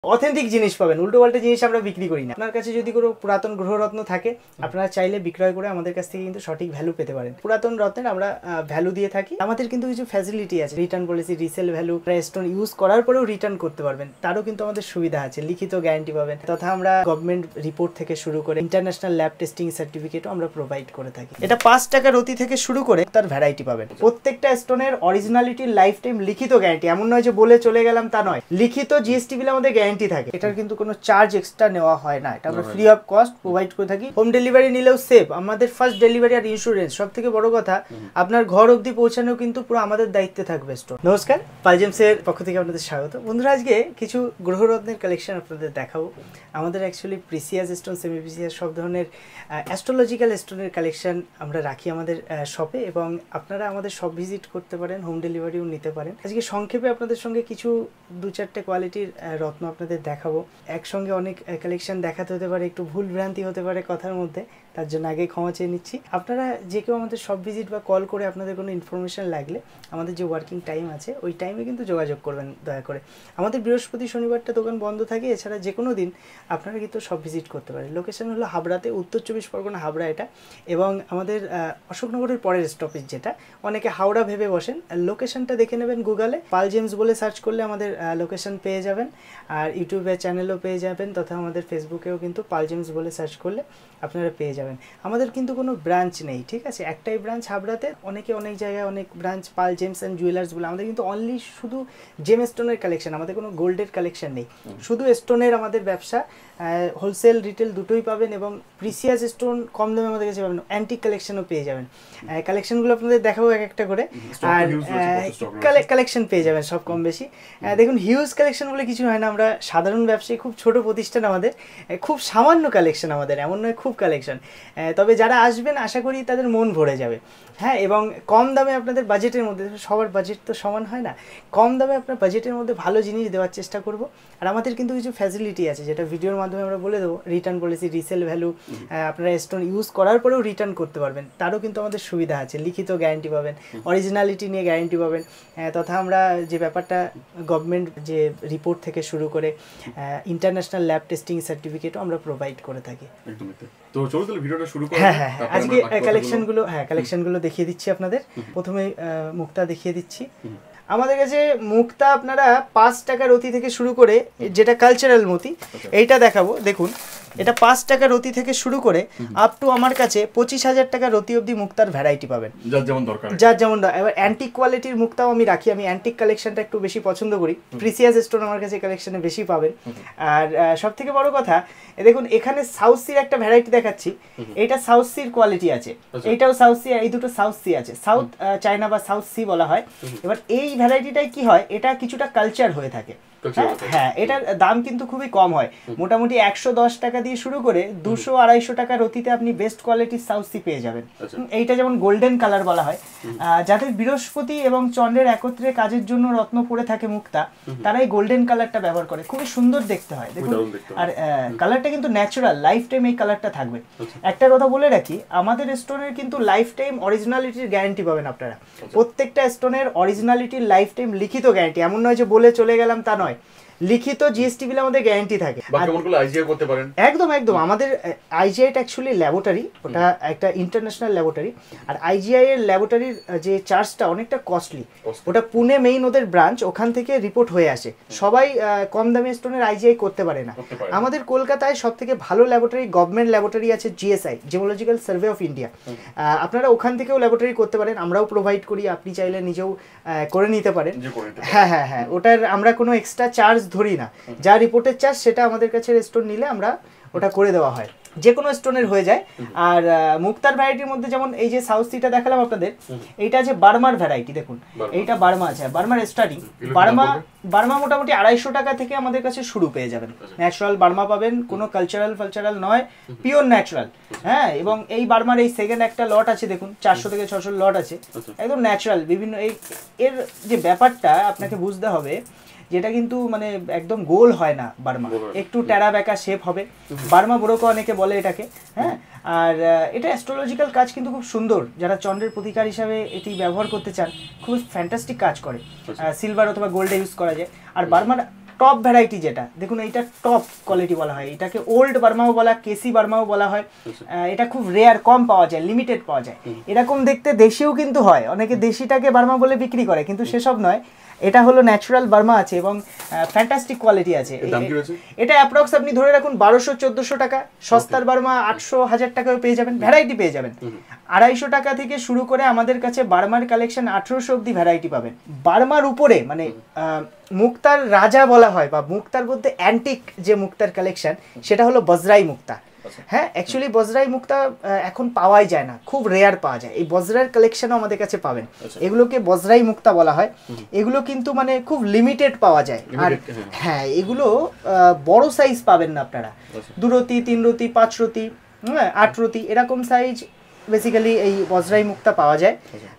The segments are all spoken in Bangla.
অথেন্টিক জিনিস পাবেন, উল্টো পাল্টা জিনিস আমরা বিক্রি করি না। আপনার কাছে যদি কোনো পুরাতন গ্রহরত্ন থাকে আপনারা চাইলে বিক্রয় করে আমাদের কাছ থেকে কিন্তু সঠিক ভ্যালু পেতে পারেন। পুরাতন রত্নের আমরা ভ্যালু দিয়ে থাকি। আমাদের কিন্তু কিছু ফ্যাসিলিটি আছে, return policy, resale value, stone use করার পরেও রিটার্ন করতে পারবেন, তারও কিন্তু আমাদের সুবিধা আছে, লিখিত গ্যারান্টি পাবেন। তথা আমরা গভর্নমেন্ট রিপোর্ট থেকে শুরু করে ইন্টারন্যাশনাল ল্যাব টেস্টিং সার্টিফিকেটও আমরা প্রোভাইড করে থাকি। এটা 5 টাকা রতি থেকে শুরু করে তার ভ্যারাইটি পাবেন। প্রত্যেকটা স্টোনের অরিজিনালিটি লাইফ টাইম লিখিত গ্যারান্টি, এমন নয় যে বলে চলে গেলাম তা নয়, লিখিত জিএসটি বিলে আমাদের গ্যারান্টি থাকে। এটার কিন্তু কোনো চার্জ এক্সট্রা নেওয়া হয় না, এটা আমরা ফ্রি অফ কস্ট প্রোভাইড করে থাকি। হোম ডেলিভারি নিলেও সেফ, আমাদের ফার্স্ট ডেলিভারি আর ইন্স্যুরেন্স, সব থেকে বড় কথা আপনার ঘর অবধি পৌঁছানো কিন্তু পুরো আমাদের দায়িত্বে থাকবে স্টোর। নমস্কার, পালজেমসের পক্ষ থেকে আপনাদের স্বাগত। বন্ধুরা, আজকে কিছু গ্রহরত্নের কালেকশন আপনাদের দেখাবো। আমাদের actually precious stone, semi precious সব ধরনের অ্যাস্ট্রোলজিক্যাল স্টোনের কালেকশন আমরা রাখি আমাদের শপে, এবং আপনারা আমাদের শপ ভিজিট করতে পারেন, হোম ডেলিভারিও নিতে পারেন। আজকে সংক্ষেপে আপনাদের সঙ্গে কিছু 2-4টে কোয়ালিটির রত্ন আপনাদের দেখাবো। একসঙ্গে অনেক কালেকশন দেখাতে হতে পারে, একটু ভুল ভ্রান্তি হতে পারে কথার মধ্যে, তার জন্য আগে ক্ষমা চেয়ে নিচ্ছি। আপনারা যে কেউ আমাদের শপ ভিজিট বা কল করে আপনাদের কোনো ইনফরমেশন লাগলে আমাদের যে ওয়ার্কিং টাইম আছে ওই টাইমে কিন্তু যোগাযোগ করবেন দয়া করে। আমাদের বৃহস্পতি শনিবারটা দোকান বন্ধ থাকে, এছাড়া যে কোনো দিন আপনারা কিন্তু শপ ভিজিট করতে পারেন। লোকেশন হলো হাবড়াতে, উত্তর 24 পরগনা হাবড়া এটা, এবং আমাদের অশোকনগরের পরের স্টপেজ যেটা, অনেকে হাওড়া ভেবে বসেন। লোকেশনটা দেখে নেবেন গুগলে, পালজেমস বলে সার্চ করলে আমাদের লোকেশন পেয়ে যাবেন, আর ইউটিউবের চ্যানেলও পেয়ে যাবেন, তথা আমাদের ফেসবুকেও কিন্তু পালজেমস বলে সার্চ করলে আপনারা পেয়ে যাবেন। আমাদের কিন্তু কোনো ব্রাঞ্চ নেই, ঠিক আছে, একটাই ব্রাঞ্চ হাবড়াতে। অনেকে অনেক জায়গায় অনেক branch, Pal gems and jewellers বলে। আমাদের কিন্তু অনলি শুধু জেম স্টোনের কালেকশন, আমাদের কোনো গোল্ডের কালেকশন নেই, শুধু স্টোনের আমাদের ব্যবসা। হোলসেল রিটেল দুটোই পাবেন, এবং প্রিসিয়াস স্টোন কম দামে আমাদের কাছে পাবেন। অ্যান্টিক কালেকশনও পেয়ে যাবেন। কালেকশনগুলো আপনাদের দেখাবো এক একটা করে, আর কালেকশন পেয়ে যাবেন সব কম বেশি। দেখুন, হিউজ কালেকশন বলে কিছু হয় না, আমরা সাধারণ ব্যবসায়ী, খুব ছোট প্রতিষ্ঠান আমাদের, খুব সামান্য কালেকশন আমাদের, এমন নয় খুব কালেকশন। তবে যারা আসবেন আশা করি তাদের মন ভরে যাবে। হ্যাঁ, এবং কম দামে আপনাদের বাজেটের মধ্যে, সবার বাজেট তো সমান হয় না, কম দামে আপনার বাজেটের মধ্যে ভালো জিনিস দেওয়ার চেষ্টা করব। আর আমাদের কিন্তু কিছু ফ্যাসিলিটি আছে, যেটা ভিডিওর মাধ্যমে আমরা বলে দেবো। রিটার্ন পলিসি, রিসেল ভ্যালু, আপনারা স্টোন ইউজ করার পরেও রিটার্ন করতে পারবেন, তারও কিন্তু আমাদের সুবিধা আছে। লিখিত গ্যারান্টি পাবেন, অরিজিনালিটি নিয়ে গ্যারান্টি পাবেন। তথা আমরা যে ব্যাপারটা গভর্নমেন্ট যে রিপোর্ট থেকে শুরু করে ইন্টারন্যাশনাল ল্যাব টেস্টিং সার্টিফিকেটও আমরা প্রোভাইড করে থাকি। তো চলো তাহলে ভিডিওটা শুরু করি। হ্যাঁ, আজকে কালেকশনগুলো দেখিয়ে দিচ্ছি আপনাদের। প্রথমে মুক্তা দেখিয়ে দিচ্ছি। আমাদের কাছে মুক্তা আপনারা 5 টাকা রতি থেকে শুরু করে, যেটা কালচারাল মতি, এইটা দেখাবো। দেখুন, এটা 5 টাকা রতি থেকে শুরু করে আপ টু আমার কাছে 25,000 টাকা রতি অবধি মুক্তার ভ্যারাইটি পাবেন, যার যেমন দরকার। এবার অ্যান্টিক কোয়ালিটির মুক্তাও আমি রাখি, আমি অ্যান্টিক কালেকশনটা একটু বেশি পছন্দ করি। প্রিসিয়াস স্টোন আমার কাছে কালেকশনে বেশি পাবেন। আর সব থেকে বড় কথা, দেখুন এখানে সাউথ সির একটা ভ্যারাইটি দেখাচ্ছি। এটা সাউথ সির কোয়ালিটি আছে, এইটাও সাউথ সি, এই দুটো সাউথ সি আছে, সাউথ চায়না বা সাউথ সি বলা হয়। এবার এই ভ্যারাইটিটাই কি হয়, এটা কিছুটা কালচার হয়ে থাকে। হ্যাঁ, এটার দাম কিন্তু খুবই কম হয়, মোটামুটি 110 টাকা দিয়ে শুরু করে 200-250 টাকা রতিতে আপনি বেস্ট কোয়ালিটির সাউথ সি পেয়ে যাবেন। এইটা যেমন গোল্ডেন কালার বলা হয়। যাদের বৃহস্পতি এবং চন্দ্রের একত্রে কাজের জন্য রত্ন পড়ে থাকে মুক্তা, তারা এই গোল্ডেন কালারটা ব্যবহার করে, খুবই সুন্দর দেখতে হয়। দেখুন, আর কালারটা কিন্তু ন্যাচারাল, লাইফ টাইম এই কালারটা থাকবে। একটা কথা বলে রাখি, আমাদের স্টোনের কিন্তু লাইফ টাইম অরিজিনালিটির গ্যারান্টি পাবেন আপনারা। প্রত্যেকটা স্টোনের অরিজিনালিটির লাইফ টাইম লিখিত গ্যারান্টি, এমন নয় যে বলে চলে গেলাম তা নয়, লিখিত জিএসটি বিলে আমাদের গ্যারান্টি থাকে। একদম আমাদের আইজিআই অ্যাকচুয়ালি ল্যাবরেটরি, ওটা একটা ইন্টারন্যাশনাল ল্যাবরেটরি। আর আইজিআই এর ল্যাবরেটরির যে চার্জটা অনেকটা কস্টলি, ওটা পুনে মেইন ওদের ব্রাঞ্চ, ওখান থেকে রিপোর্ট হয়ে আসে। সবাই কম দামি স্টোনের আইজিআই করতে পারে না। আমাদের কলকাতায় সব থেকে ভালো ল্যাবরেটরি, গভর্নমেন্ট ল্যাবরেটরি আছে, GSI, geological survey of India. আপনারা ওখান থেকেও ল্যাবরেটরি করতে পারেন, আমরাও প্রোভাইড করি, আপনি চাইলে নিজেও করে নিতে পারেন। হ্যাঁ, ওটার আমরা কোনো এক্সট্রা চার্জ ধরি না, যা রিপোর্টের চার্জ সেটা আমাদের কাছে স্টোন নিলে আমরা ওটা করে দেওয়া হয়, যে কোনো স্টোনের হয়ে যায়। আর মুক্তার ভ্যারাইটির মধ্যে যেমন এই যে সাউথ সিটা দেখালাম আপনাদের, এইটা আছে বার্মার ভ্যারাইটি। দেখুন, এইটা বার্মা আছে, বার্মার স্টার্টিং। বার্মা মোটামুটি 250 টাকা থেকে আমাদের কাছে শুরু পেয়ে যাবেন। ন্যাচারাল বার্মা পাবেন, কোনো কালচারাল নয়, পিওর ন্যাচারাল। হ্যাঁ, এবং এই বার্মার এই সেকেন্ড একটা লট আছে, দেখুন 400 থেকে 600 লট আছে, একদম ন্যাচারাল। বিভিন্ন এর যে ব্যাপারটা আপনাকে বুঝতে হবে, যেটা কিন্তু মানে একদম গোল হয় না বার্মা, একটু টেরা বেঁকা শেপ হবে। বার্মা বোরোকা অনেকে বলে এটাকে। হ্যাঁ, আর এটা অ্যাস্ট্রোলজিক্যাল কাজ কিন্তু খুব সুন্দর, যারা চন্দ্রের প্রতিকার হিসাবে এটি ব্যবহার করতে চান, খুব ফ্যান্টাস্টিক কাজ করে। সিলভার অথবা গোল্ডে ইউজ করা যায়। আর বার্মার টপ ভ্যারাইটি যেটা দেখুন, এইটা টপ কোয়ালিটি বলা হয়, এটাকে ওল্ড বার্মাও বলা, কেসি বার্মাও বলা হয়। এটা খুব রেয়ার, কম পাওয়া যায়, লিমিটেড পাওয়া যায়। এরকম দেখতে দেশিও কিন্তু হয়, অনেকে দেশিটাকে বার্মা বলে বিক্রি করে, কিন্তু সেসব নয়। এটা হলো ন্যাচারাল বার্মা আছে এবং ফ্যান্টাস্টিক কোয়ালিটি আছে। এটা অ্যাপ্রক্স আপনি ধরে রাখুন 1200-1400 টাকা। সস্তার বার্মা 800-1000 টাকাও পেয়ে যাবেন, ভ্যারাইটি পেয়ে যাবেন। 250 টাকা থেকে শুরু করে আমাদের কাছে বার্মার কালেকশন 1800 অব্দি ভ্যারাইটি পাবেন। বার্মার উপরে মানে মুক্তার রাজা বলা হয়, বা মুক্তার বলতে অ্যান্টিক যে মুক্তার কালেকশন, সেটা হলো বজরাই মুক্তা। হ্যাঁ, অ্যাকচুয়ালি বজরাই মুক্তা এখন পাওয়াই যায় না, খুব রেয়ার পাওয়া যায়। এই বজরার কালেকশনও আমাদের কাছে পাবেন, এগুলোকে বজরাই মুক্তা বলা হয়। এগুলো কিন্তু মানে খুব লিমিটেড পাওয়া যায়। আর হ্যাঁ, এগুলো বড় সাইজ পাবেন না আপনারা, 2 রতি, 3 রতি, 5 রতি, 8 রতি, এরকম সাইজ বেসিক্যালি এই বজরাই মুক্তা পাওয়া যায়।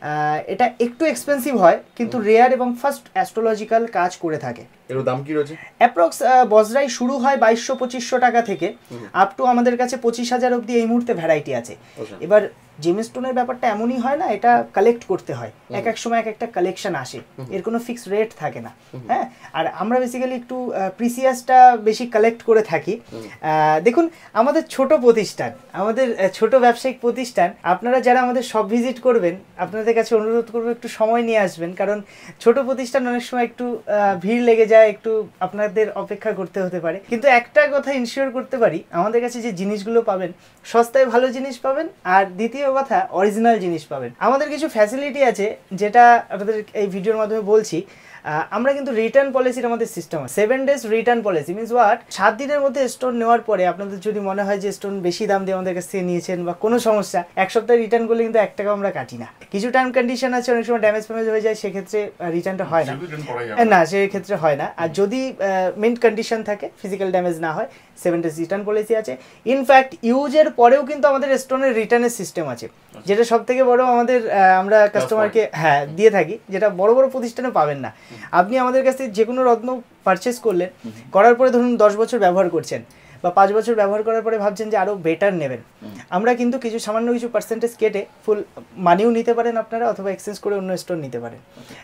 এটা একটু এক্সপেন্সিভ হয়, কিন্তু রেয়ার এবং ফার্স্ট অ্যাস্ট্রোলজিক্যাল কাজ করে থাকে। এর দাম কি রয়েছে? অ্যাপ্রক্স বজরাই শুরু হয় 2200-2500 টাকা থেকে, আপ টু আমাদের কাছে 25,000 অব্দি এই মুহূর্তে ভ্যারাইটি আছে। এবার জেমস্টোনের ব্যাপারটা এমনই হয় না, এটা কালেক্ট করতে হয়, এক এক সময় এক একটা কালেকশন আসে, এর কোনো ফিক্সড রেট থাকে না। হ্যাঁ, আর আমরা বেসিক্যালি একটু প্রিসিয়াসটা বেশি কালেক্ট করে থাকি। দেখুন, আমাদের ছোট প্রতিষ্ঠান, আমাদের ছোট ব্যবসায়িক প্রতিষ্ঠান, আপনারা যারা আমাদের সব ভিজিট করবেন, আপনাদের কাছে অনুরোধ করবো একটু সময় নিয়ে আসবেন, কারণ ছোট প্রতিষ্ঠান অনেক সময় একটু ভিড় লেগে যায়, একটু আপনাদের অপেক্ষা করতে হতে পারে। কিন্তু একটা কথা ইনশিওর করতে পারি, আমাদের কাছে যে জিনিসগুলো পাবেন, সস্তায় ভালো জিনিস পাবেন, আর দ্বিতীয় কথা অরিজিনাল জিনিস পাবেন। আমাদের কিছু ফ্যাসিলিটি আছে যেটা আপনাদের এই ভিডিওর মাধ্যমে বলছি। আমরা কিন্তু রিটার্ন পলিসির আমাদের সিস্টেম আছে, 7 days return policy. Means what, 7 দিনের মধ্যে স্টোন নেওয়ার পরে আপনাদের যদি মনে হয় যে স্টোন বেশি দাম দিয়ে আমাদের কাছ থেকে নিয়েছেন বা কোনো সমস্যা, 1 সপ্তাহে রিটার্ন করলে কিন্তু 1 টাকা আমরা কাটি না। কিছু টার্ম কন্ডিশন আছে, অনেক সময় ড্যামেজ হয়ে যায়, সেক্ষেত্রে রিটার্নটা হয় না, সেক্ষেত্রে হয় না। আর যদি মেইন কন্ডিশন থাকে, ফিজিক্যাল ড্যামেজ না হয়, 7 days রিটার্ন পলিসি আছে। ইনফ্যাক্ট ইউজের পরেও কিন্তু আমাদের স্টোনের রিটার্নের সিস্টেম আছে, যেটা সব থেকে বড় আমাদের আমরা কাস্টমারকে দিয়ে থাকি, যেটা বড় বড় প্রতিষ্ঠানে পাবেন না। আপনি আমাদের কাছ থেকে যে কোনো রত্ন পারচেস করলেন, করার পরে ধরুন 10 বছর ব্যবহার করছেন বা 5 বছর ব্যবহার করার পরে ভাবছেন যে আরও বেটার নেবেন, আমরা কিন্তু কিছু সামান্য কিছু পার্সেন্টেজ কেটে ফুল মানিও নিতে পারেন আপনারা, অথবা এক্সচেঞ্জ করে অন্য স্টোর নিতে পারেন।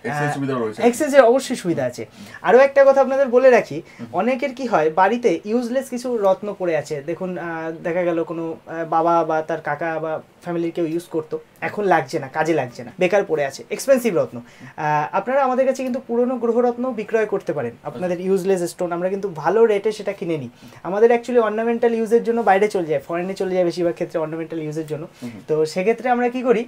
এক্সচেঞ্জের অবশ্যই সুবিধা আছে। আরও একটা কথা আপনাদের বলে রাখি, অনেকের কি হয়, বাড়িতে ইউজলেস কিছু রত্ন পড়ে আছে। দেখুন, দেখা গেল কোনো বাবা বা তার কাকা বা ফ্যামিলির কেউ ইউজ করতো, এখন লাগছে না, কাজে লাগছে না, বেকার পড়ে আছে, এক্সপেন্সিভ রত্ন। আপনারা আমাদের কাছে কিন্তু পুরনো গ্রহরত্ন বিক্রয় করতে পারেন, আপনাদের ইউজলেস স্টোন আমরা কিন্তু ভালো রেটে সেটা কিনে নিই। আমাদের অ্যাকচুয়ালি অর্নামেন্টাল ইউজের জন্য বাইরে চলে যায়, ফরেনে চলে যায় বেশিরভাগ ক্ষেত্রে অর্নামেন্টাল ইউজের জন্য। তো সেক্ষেত্রে আমরা কি করি,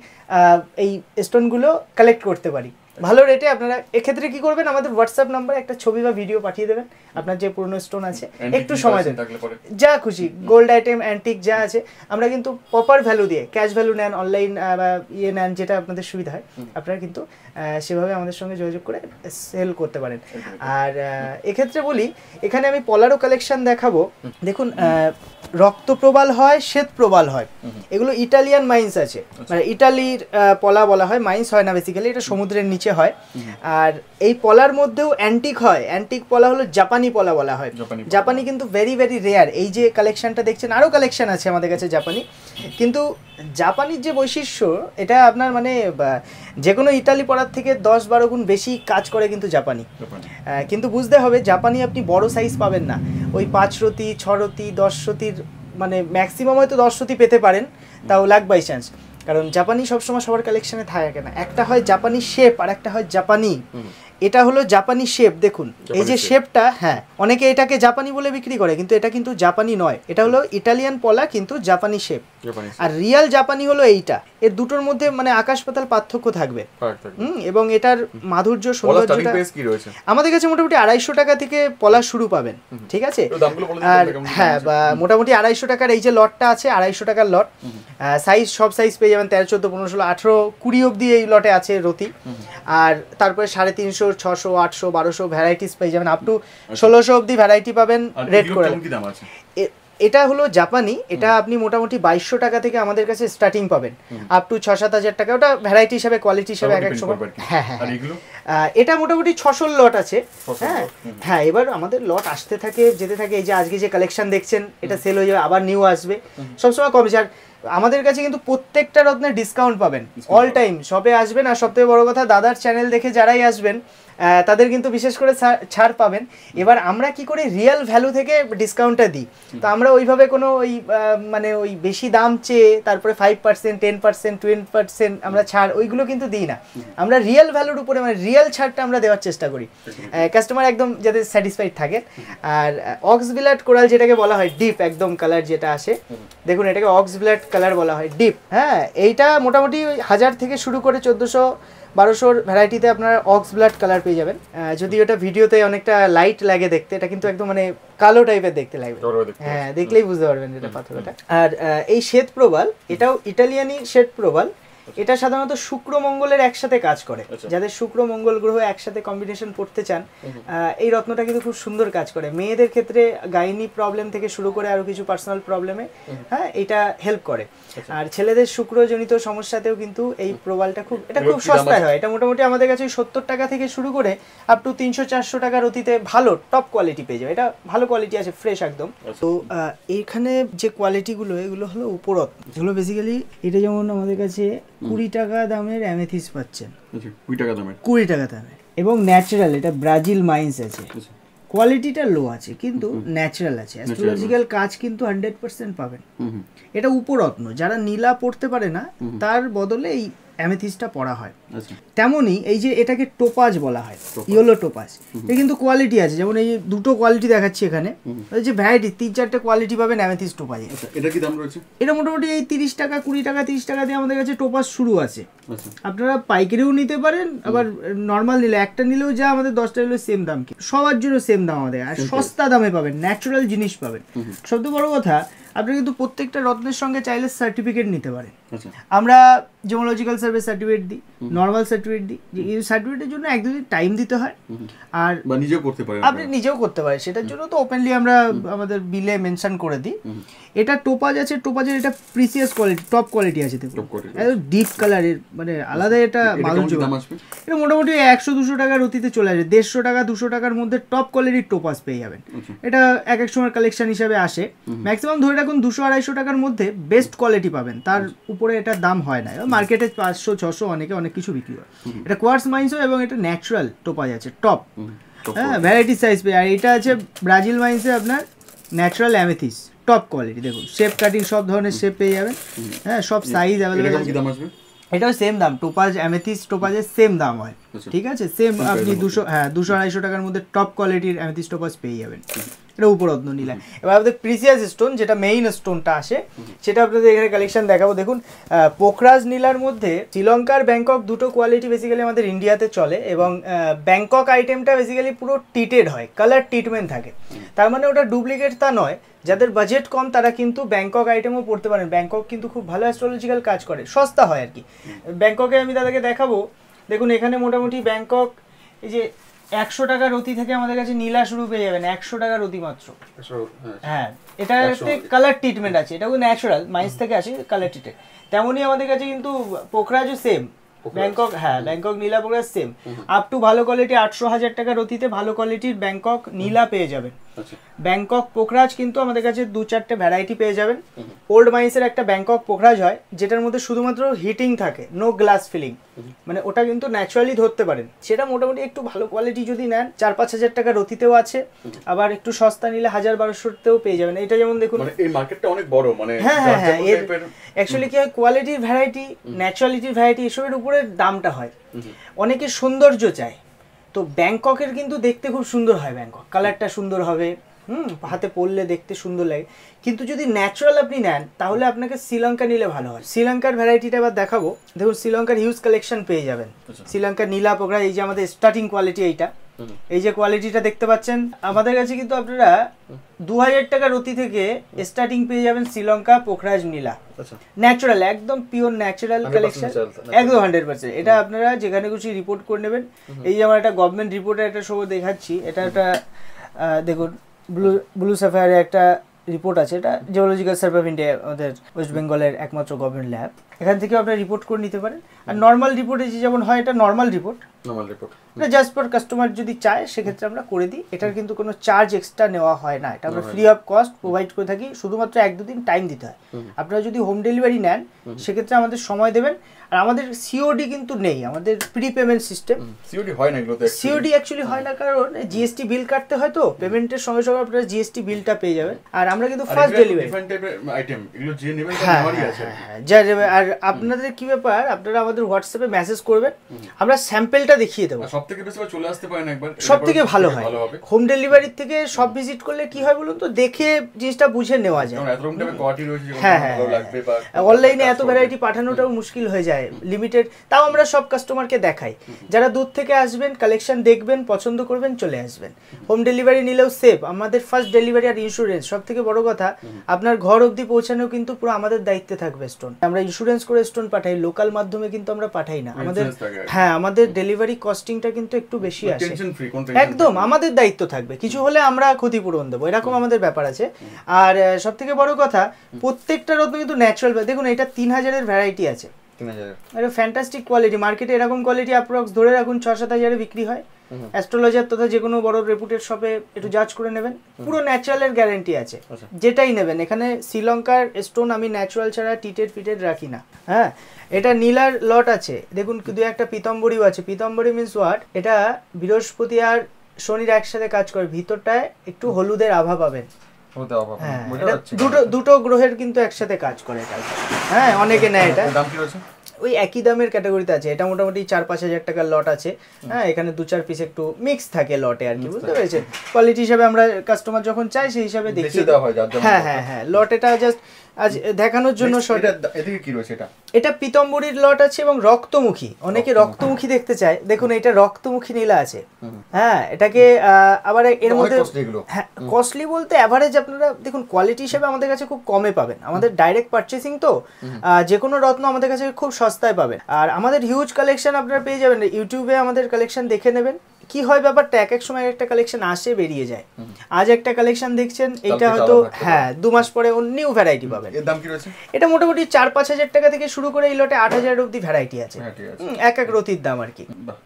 এই স্টোনগুলো কালেক্ট করতে পারি ভালো রেটে। আপনারা এক্ষেত্রে কি করবেন, আমাদের হোয়াটসঅ্যাপ নাম্বারে একটা ছবি বা ভিডিও পাঠিয়ে দেবেন, আপনার যে পুরনো স্টোন আছে, একটু সময় দেবেন, যা খুশি গোল্ড আইটেম, অ্যান্টিক যা আছে, আমরা কিন্তু প্রপার ভ্যালু দিয়ে, ক্যাশ ভ্যালু নেন, অনলাইন বা নেন, যেটা আপনাদের সুবিধা হয়, আপনারা কিন্তু সেভাবে আমাদের সঙ্গে যোগাযোগ করে সেল করতে পারেন। আর এক্ষেত্রে বলি, এখানে আমি পলারও কালেকশন দেখাবো। দেখুন, রক্তপ্রবাল হয়, শ্বেত প্রবাল হয়, এগুলো ইটালিয়ান মাইন্স আছে, মানে ইটালির পলা বলা হয়, মাইন্স হয় না বেসিক্যালি, এটা সমুদ্রের নিচে হয়। আর এই পলার মধ্যেও অ্যান্টিক হয়, অ্যান্টিক পলা হলো জাপানি পলা বলা হয়। জাপানি কিন্তু ভেরি ভেরি রেয়ার। এই যে কালেকশনটা দেখছেন, আরও কালেকশন আছে আমাদের কাছে জাপানি, কিন্তু জাপানির যে বৈশিষ্ট্য, এটা আপনার মানে যে কোনো ইটালি পলার থেকে 10-12 গুণ বেশি কাজ করে কিন্তু জাপানি। কিন্তু বুঝতে হবে, জাপানি আপনি বড় সাইজ পাবেন না, ওই 5 রতি, 6 রতি, 10 রতির, মানে ম্যাক্সিমাম হয়তো 10 রতি পেতে পারেন, তাও লাক বাই চান্স। কারণ জাপানি সবসময় সবার কালেকশনে থাকে না, একটা হয় জাপানি শেপ আর একটা হয় জাপানি। এটা হলো জাপানি শেপ, দেখুন এই যে শেপটা, হ্যাঁ, অনেকে এটাকে জাপানি বলে বিক্রি করে, কিন্তু এটা কিন্তু জাপানি নয়, এটা হলো ইটালিয়ান পলা কিন্তু জাপানি শেপ। আর রিয়াল জাপানি হলো এইটা, এর দুটোর মধ্যে মানে আকাশ পাতাল পার্থক্য থাকবে। এবং এটার মাধুর্য, সৌন্দর্যটা আমাদের কাছে মোটামুটি 250 টাকা থেকে পলা শুরু পাবেন, ঠিক আছে? আর হ্যাঁ, মোটামুটি 250 টাকার এই যে লটটা আছে, 250 টাকার লট, সাইজ সব সাইজ পেয়ে যাবেন, 13, 14, 15, 16, 18, 20 অব্দি এই লটে আছে রতি। আর তারপরে 350, 600, 800, 1200 ভ্যারাইটিস পেয়ে যাবেন, আপ টু 1600 অব্দি ভ্যারাইটি পাবেন রেট করে। এটা হলো জাপানি, এটা আপনি মোটামুটি 2200 টাকা থেকে আমাদের কাছে স্টার্টিং পাবেন, আপ টু 6-7 হাজার টাকা। ওটা ভ্যারাইটি হিসাবে, কোয়ালিটি হিসাবে এক এক সময়। হ্যাঁ হ্যাঁ, এটা মোটামুটি 600 লট আছে। হ্যাঁ হ্যাঁ, এবার আমাদের লট আসতে থাকে, যেতে থাকে। এই যে আজকে যে কালেকশন দেখছেন, এটা সেল হয়ে যাবে, আবার নিউ আসবে, সবসময় কমছে। আর আমাদের কাছে কিন্তু প্রত্যেকটা রত্নের ডিসকাউন্ট পাবেন, অল টাইম। শপে আসবেন, আর সবথেকে বড় কথা, দাদার চ্যানেল দেখে যারাই আসবেন, তাদের কিন্তু বিশেষ করে ছাড় পাবেন। এবার আমরা কি করে রিয়েল ভ্যালু থেকে ডিসকাউন্টটা দিই, তো আমরা ওইভাবে কোনো ওই মানে ওই বেশি দাম চেয়ে তারপরে 5%, 10%, 20% আমরা ছাড় ওইগুলো কিন্তু দিই না। আমরা রিয়েল ভ্যালুর উপরে মানে রিয়েল ছাড়টা আমরা দেওয়ার চেষ্টা করি, কাস্টমার একদম যাতে স্যাটিসফাইড থাকে। আর অক্সব্লাড কোরাল যেটাকে বলা হয় ডিপ একদম কালার যেটা আসে, দেখুন এটাকে অক্সব্লাড কালার বলা হয় ডিপ। হ্যাঁ, এইটা মোটামুটি 1000 থেকে শুরু করে 1400-1200 ভ্যারাইটিতে আপনারা অক্সব্লাড কালার পেয়ে যাবেন। যদি ওটা ভিডিওতে অনেকটা লাইট লাগে দেখতে, এটা কিন্তু একদম মানে কালো টাইপের দেখতে লাগবে। হ্যাঁ, দেখলেই বুঝতে পারবেন এটা পাথরটা। আর এই শ্বেত প্রবাল, এটাও ইটালিয়ানি শ্বেত প্রবাল। এটা সাধারণত শুক্র মঙ্গলের একসাথে কাজ করে, যাদের শুক্র মঙ্গল গ্রহ একসাথে কম্বিনেশন করতে চান এই রত্নটা কিন্তু খুব সুন্দর কাজ করে। মেয়েদের ক্ষেত্রে গাইনি প্রবলেম থেকে শুরু করে আরো কিছু পার্সোনাল প্রবলেমে হ্যাঁ এটা হেল্প করে। আর ছেলেদের শুক্রজনিত সমস্যাতেও কিন্তু এই প্রবালটা খুব সস্তায় হয়। এটা মোটামুটি আমাদের কাছে 70 টাকা থেকে শুরু করে আপ টু 300-400 টাকার অতিতে ভালো টপ কোয়ালিটি পেয়ে যাবে। এটা ভালো কোয়ালিটি আছে, ফ্রেশ একদম। তো এইখানে যে কোয়ালিটিগুলো এগুলো হলো উপরত, এগুলো বেসিক্যালি এটা যেমন আমাদের কাছে 20 টাকা দামের অ্যামেথিস পাচ্ছেন, 20 টাকা দামের, এবং ন্যাচারাল, এটা ব্রাজিল মাইন্স আছে। কোয়ালিটিটা লো আছে কিন্তু ন্যাচারাল আছে, অ্যাস্ট্রোলজিক্যাল কাজ কিন্তু 100% পাবেন। এটা উপরত্ন, যারা নীলা পড়তে পারে না তার বদলে এই অ্যামেথিসটা পড়া হয়। তেমনি এই যে এটাকে টোপাজ বলা হয়, ইয়েলো টোপাজ, এটা কিন্তু কোয়ালিটি আছে। যেমন এই দুটো কোয়ালিটি দেখাচ্ছি এখানে, যে ভ্যারাইটি 3-4টে কোয়ালিটি পাবেন অ্যামেথিস টোপাজে। এটা কি দাম রয়েছে? এটা মোটামুটি এই 30 টাকা, 20 টাকা, 30 টাকা দিয়ে আমাদের কাছে টোপাজ শুরু আছে। আপনারা পাইকারিও নিতে পারেন, আবার নর্মাল নিলে একটা নিলেও যা আমাদের 10টা নিলেও সেম দাম, কি সবার জন্য সেম দাম আমাদের। আর সস্তা দামে পাবেন, ন্যাচারাল জিনিস পাবেন। সবথেকে বড় কথা, আপনি কিন্তু প্রত্যেকটা রত্নের সঙ্গে চাইলে সার্টিফিকেট নিতে পারেন। আমরা জিওলজিক্যাল সার্ভে সার্টিফিকেট দিই, নর্মাল সার্টিফিকেট দিই। এই সার্টিফিকেটের জন্য 1-2 দিন টাইম দিতে হয়, আর নিজেও করতে পারেন, আপনি নিজেও করতে পারেন। সেটার জন্য তো ওপেনলি আমরা আমাদের বিলে মেনশন করে দিই। এটা টোপাজ আছে, টোপাজের এটা প্রিসিয়াস কোয়ালিটি, টপ কোয়ালিটি আছে, দেখুন ডিপ কালারের, মানে আলাদা। এটা মাধুর্য, এটা মোটামুটি 100-200 টাকার অতীতে চলে আসে। 150 টাকা 200 টাকার মধ্যে টপ কোয়ালিটির টোপাজ পেয়ে যাবেন। এটা এক এক সময় কালেকশন হিসাবে আসে, ম্যাক্সিমাম ধরে রাখুন 200-250 টাকার মধ্যে বেস্ট কোয়ালিটি পাবেন, তার উপরে এটার দাম হয় না। মার্কেটে 500-600 অনেক কিছু বিক্রি হয়। এটা কোয়ার্টজ মাইন্স, এবং এটা ন্যাচারাল টোপাজ আছে টপ, হ্যাঁ ভ্যারাইটি সাইজ পেয়ে। আর এটা আছে ব্রাজিল মাইন্সে আপনার ন্যাচারাল অ্যামেথিস টপ কোয়ালিটি, দেখুন শেপ কাটিং সব ধরনের শেপ পেয়ে যাবেন। হ্যাঁ, সব সাইজ অ্যাভেলেবেল আছে। এটাও সেম দাম, টোপাজ অ্যামেথিস টোপাজের সেম দাম হয়, ঠিক আছে, সেম। আপনি 200-250 টাকার মধ্যে টপ কোয়ালিটির অ্যামেথিস টোপাজ পেয়ে যাবেন। এটা উপরত্ন নীলা। এবার আমাদের প্রিসিয়াস স্টোন, যেটা মেইন স্টোনটা আসে, সেটা আপনাদের এখানে কালেকশন দেখাবো। দেখুন পোখরাজ নীলার মধ্যে শ্রীলঙ্কার ব্যাংকক দুটো কোয়ালিটি বেসিক্যালি আমাদের ইন্ডিয়াতে চলে, এবং ব্যাংকক আইটেমটা বেসিক্যালি পুরো টিটেড হয়, কালার ট্রিটমেন্ট থাকে। তার মানে ওটা ডুপ্লিকেট তা নয়। যাদের বাজেট কম তারা কিন্তু ব্যাংকক আইটেমও পড়তে পারেন। ব্যাংকক কিন্তু খুব ভালো অ্যাস্ট্রোলজিক্যাল কাজ করে, সস্তা হয় আর কি। ব্যাংককে আমি তাদেরকে দেখাবো, দেখুন এখানে মোটামুটি ব্যাংকক এই যে 100 টাকার অতি থেকে আমাদের কাছে নীলা শুরু পেয়ে যাবেন, 100 টাকার অতি মাত্র। হ্যাঁ, এটাতে কালার ট্রিটমেন্ট আছে, এটাও ন্যাচারাল মাইন্স থেকে আসে কালার ট্রিটমেন্ট। তেমনই আমাদের কাছে কিন্তু পোখরাজও সেম, ব্যাংকক, হ্যাঁ ব্যাংকক নীলা পোখরাজ সেম। আপ টু ভালো কোয়ালিটি 800-1000 টাকার অতিতে ভালো কোয়ালিটির ব্যাংকক নীলা পেয়ে যাবেন। ব্যাংকক পোখরাজ কিন্তু আমাদের কাছে 2-4টে ভ্যারাইটি পেয়ে যাবেন। ওল্ড মাইন্সের একটা ব্যাংকক পোখরাজ হয়, যেটার মধ্যে শুধুমাত্র হিটিং থাকে, নো গ্লাস ফিলিং, মানে ওটা কিন্তু ন্যাচারালি ধরতে পারেন। সেটা মোটামুটি একটু ভালো কোয়ালিটি যদি নেন 4-5 হাজার টাকার অতিতেও আছে, আবার একটু সস্তা নিলে 1000-1200তেও পেয়ে যাবেন। এটা যেমন দেখুন এই মার্কেটটা অনেক বড়, মানে হ্যাঁ হ্যাঁ হ্যাঁ, এর অ্যাকচুয়ালি কি হয়, কোয়ালিটির ভ্যারাইটি, ন্যাচারালিটির ভ্যারাইটি, এসবের উপরে দামটা হয়। অনেকে সৌন্দর্য চায়, তো ব্যাংককের কিন্তু দেখতে খুব সুন্দর হয়, ব্যাংকক কালারটা সুন্দর হবে, হাতে পরলে দেখতে সুন্দর লাগে। কিন্তু যদি ন্যাচারাল আপনি নেন তাহলে আপনাকে শ্রীলঙ্কা নিলে ভালো হয়। শ্রীলঙ্কার ভ্যারাইটিটা এবার দেখাবো, দেখুন শ্রীলঙ্কার হিউজ কালেকশন পেয়ে যাবেন। শ্রীলঙ্কার নীলা পোখরাজ, এই যে আমাদের স্টার্টিং কোয়ালিটি, এইটা এই যে কোয়ালিটিটা দেখতে পাচ্ছেন আমাদের কাছে, কিন্তু আপনারা 2000 টাকার অতি থেকে স্টার্টিং পেয়ে যাবেন শ্রীলঙ্কা পোখরাজ নীলা, ন্যাচারাল, একদম পিওর ন্যাচারাল কালেকশন, একদম 100%। এটা আপনারা যেখানে খুশি রিপোর্ট করে নেবেন। এই যে আমার একটা গভর্নমেন্ট রিপোর্টের একটা শো দেখাচ্ছি, এটা একটা দেখুন ব্লু সাফায়ারের একটা রিপোর্ট আছে, এটা জিওলজিক্যাল সার্ভে অফ ইন্ডিয়া, আমাদের ওয়েস্ট বেঙ্গলের একমাত্র গভর্নমেন্ট ল্যাব। এখান থেকে আপনারা রিপোর্ট করে নিতে পারেন। আর নর্মাল রিপোর্টে যেমন হয়, এটা নর্মাল রিপোর্ট, নরমাল রিপোর্ট, এটা জাস্ট ফর কাস্টমার যদি চায় সেক্ষেত্রে আমরা করে দিই। এটার কিন্তু কোনো চার্জ এক্সট্রা নেওয়া হয় না, এটা আমরা ফ্রি অফ কস্ট প্রোভাইড করে থাকি। শুধুমাত্র 1-2 দিন টাইম দিতে হয়। আপনারা যদি হোম ডেলিভারি নেন সেক্ষেত্রে আমাদের সময় দেবেন। আর আমাদের সিওডি কিন্তু নেই, আমাদের প্রি পেমেন্ট সিস্টেম। সিওডি হয় না এগুলোতে? সিওডি অ্যাকচুয়ালি হয় না, কারণ জিএসটি বিল কাটতে হয়, তো পেমেন্টের সঙ্গে সঙ্গে আপনারা জিএসটি বিলটা পেয়ে যাবেন। আর আমরা কিন্তু ফার্স্ট ডেলিভারি ডিফারেন্ট টাইপের আইটেম, এগুলো যে নেবেন তার নেওয়ারই আছে। আর আপনাদের কি ব্যাপার, আপনারা আমাদের হোয়াটসঅ্যাপে মেসেজ করবেন, আমরা স্যাম্পলটা দেখিয়ে দেবো। সবথেকে বেশি চলে আসতে পারেন একবার, সবথেকে ভালো হয়। হোম ডেলিভারির থেকে সব ভিজিট করলে কি হয় বলুন তো, দেখে জিনিসটা বুঝে নেওয়া যায়। কারণ এত রকম টাইপের কোয়ালিটি রয়েছে, যেগুলো হ্যাঁ ভালো লাগবে বা অনলাইনে এত ভ্যারাইটি পাঠানোটাও মুশকিল হয়ে যায়, লিমিটেড। তাও আমরা সব কাস্টমারকে দেখাই, যারা দূর থেকে আসবেন কালেকশন দেখবেন, পছন্দ করবেন, চলে আসবেন। হোম ডেলিভারি নিলেও সেফ, আমাদের ফার্স্ট ডেলিভারি আর ইন্স্যুরেন্স। সব থেকে বড় কথা, আপনার ঘর অবধি পৌঁছানো কিন্তু পুরো আমাদের দায়িত্বে থাকবে স্টোন। আমরা ইন্স্যুরেন্স করে স্টোন পাঠাই, লোকাল মাধ্যমে কিন্তু আমরা পাঠাই না। আমাদের আমাদের ডেলিভারি কস্টিংটা কিন্তু একটু বেশি আসে। একদম আমাদের দায়িত্ব থাকবে, কিছু হলে আমরা ক্ষতিপূরণ দেবো, এরকম আমাদের ব্যাপার আছে। আর সব থেকে বড় কথা, প্রত্যেকটা রত্ন কিন্তু ন্যাচারাল। দেখুন এটা 3000-এর ভ্যারাইটি আছে, এটা ফ্যান্টাস্টিক কোয়ালিটি। মার্কেটে এরকম কোয়ালিটি অ্যাপ্রক্স ধরে রাখুন 6-7 হাজারে বিক্রি হয়। অ্যাস্ট্রোলজার তথা যে কোনো বড় রেপুটেড শপে একটু জাজ করে নেবেন, পুরো ন্যাচারালের গ্যারেন্টি আছে। যেটাই নেবেন এখানে শ্রীলঙ্কার স্টোন আমি ন্যাচারাল ছাড়া টিটেড রাখি না। হ্যাঁ, এটা নীলার লট আছে, দেখুন দু একটা পীতাম্বরীও আছে। পীতাম্বরী মিন্স হোয়াট, এটা বৃহস্পতি আর শনির একসাথে কাজ করে, ভিতরটায় একটু হলুদের আভা পাবেন। হ্যাঁ, দুটো গ্রহের কিন্তু একসাথে কাজ করে এটা। হ্যাঁ, অনেকে নেয় এটা। দাম কি রয়েছে? ওই একই দামের ক্যাটাগরিতে আছে। এটা মোটামুটি 4-5 হাজার টাকার লট আছে। হ্যাঁ, এখানে 2-4 পিস একটু মিক্স থাকে লটে আর কি, বুঝতে পেরেছেন? কোয়ালিটি হিসাবে আমরা কাস্টমার যখন চাই সেই হিসাবে দেখিয়ে দেওয়া হয়। হ্যাঁ, লট এটা জাস্ট আজ দেখানোর জন্য। এদিকে কি রয়েছে? এটা পীতাম্বরীর লট আছে এবং রক্তমুখী। অনেকে রক্তমুখী দেখতে চায়, দেখুন এটা রক্তমুখী নীলা আছে। হ্যাঁ, এটাকে আবার এর মধ্যে হ্যাঁ কস্টলি বলতে অ্যাভারেজ আপনারা দেখুন কোয়ালিটি হিসেবে আমাদের কাছে খুব কমে পাবেন। আমাদের ডাইরেক্ট পারচেসিং তো, যে কোনো রত্ন আমাদের কাছে খুব সস্তায় পাবেন। আর আমাদের হিউজ কালেকশন আপনারা পেয়ে যাবেন, ইউটিউবে আমাদের কালেকশন দেখে নেবেন। কি হয় ব্যাপারটা, এক সময় একটা কালেকশন আসে বেরিয়ে যায়। আজ একটা কালেকশন দেখছেন, এইটা হয়তো 2 মাস পরে নিউ ভ্যারাইটি পাবেন। এর দাম কি রয়েছে? এটা মোটামুটি 4-5 হাজার টাকা থেকে শুরু করে এই লটে 8,000 অবধি ভ্যারাইটি আছে, এক রতির দাম আর কি।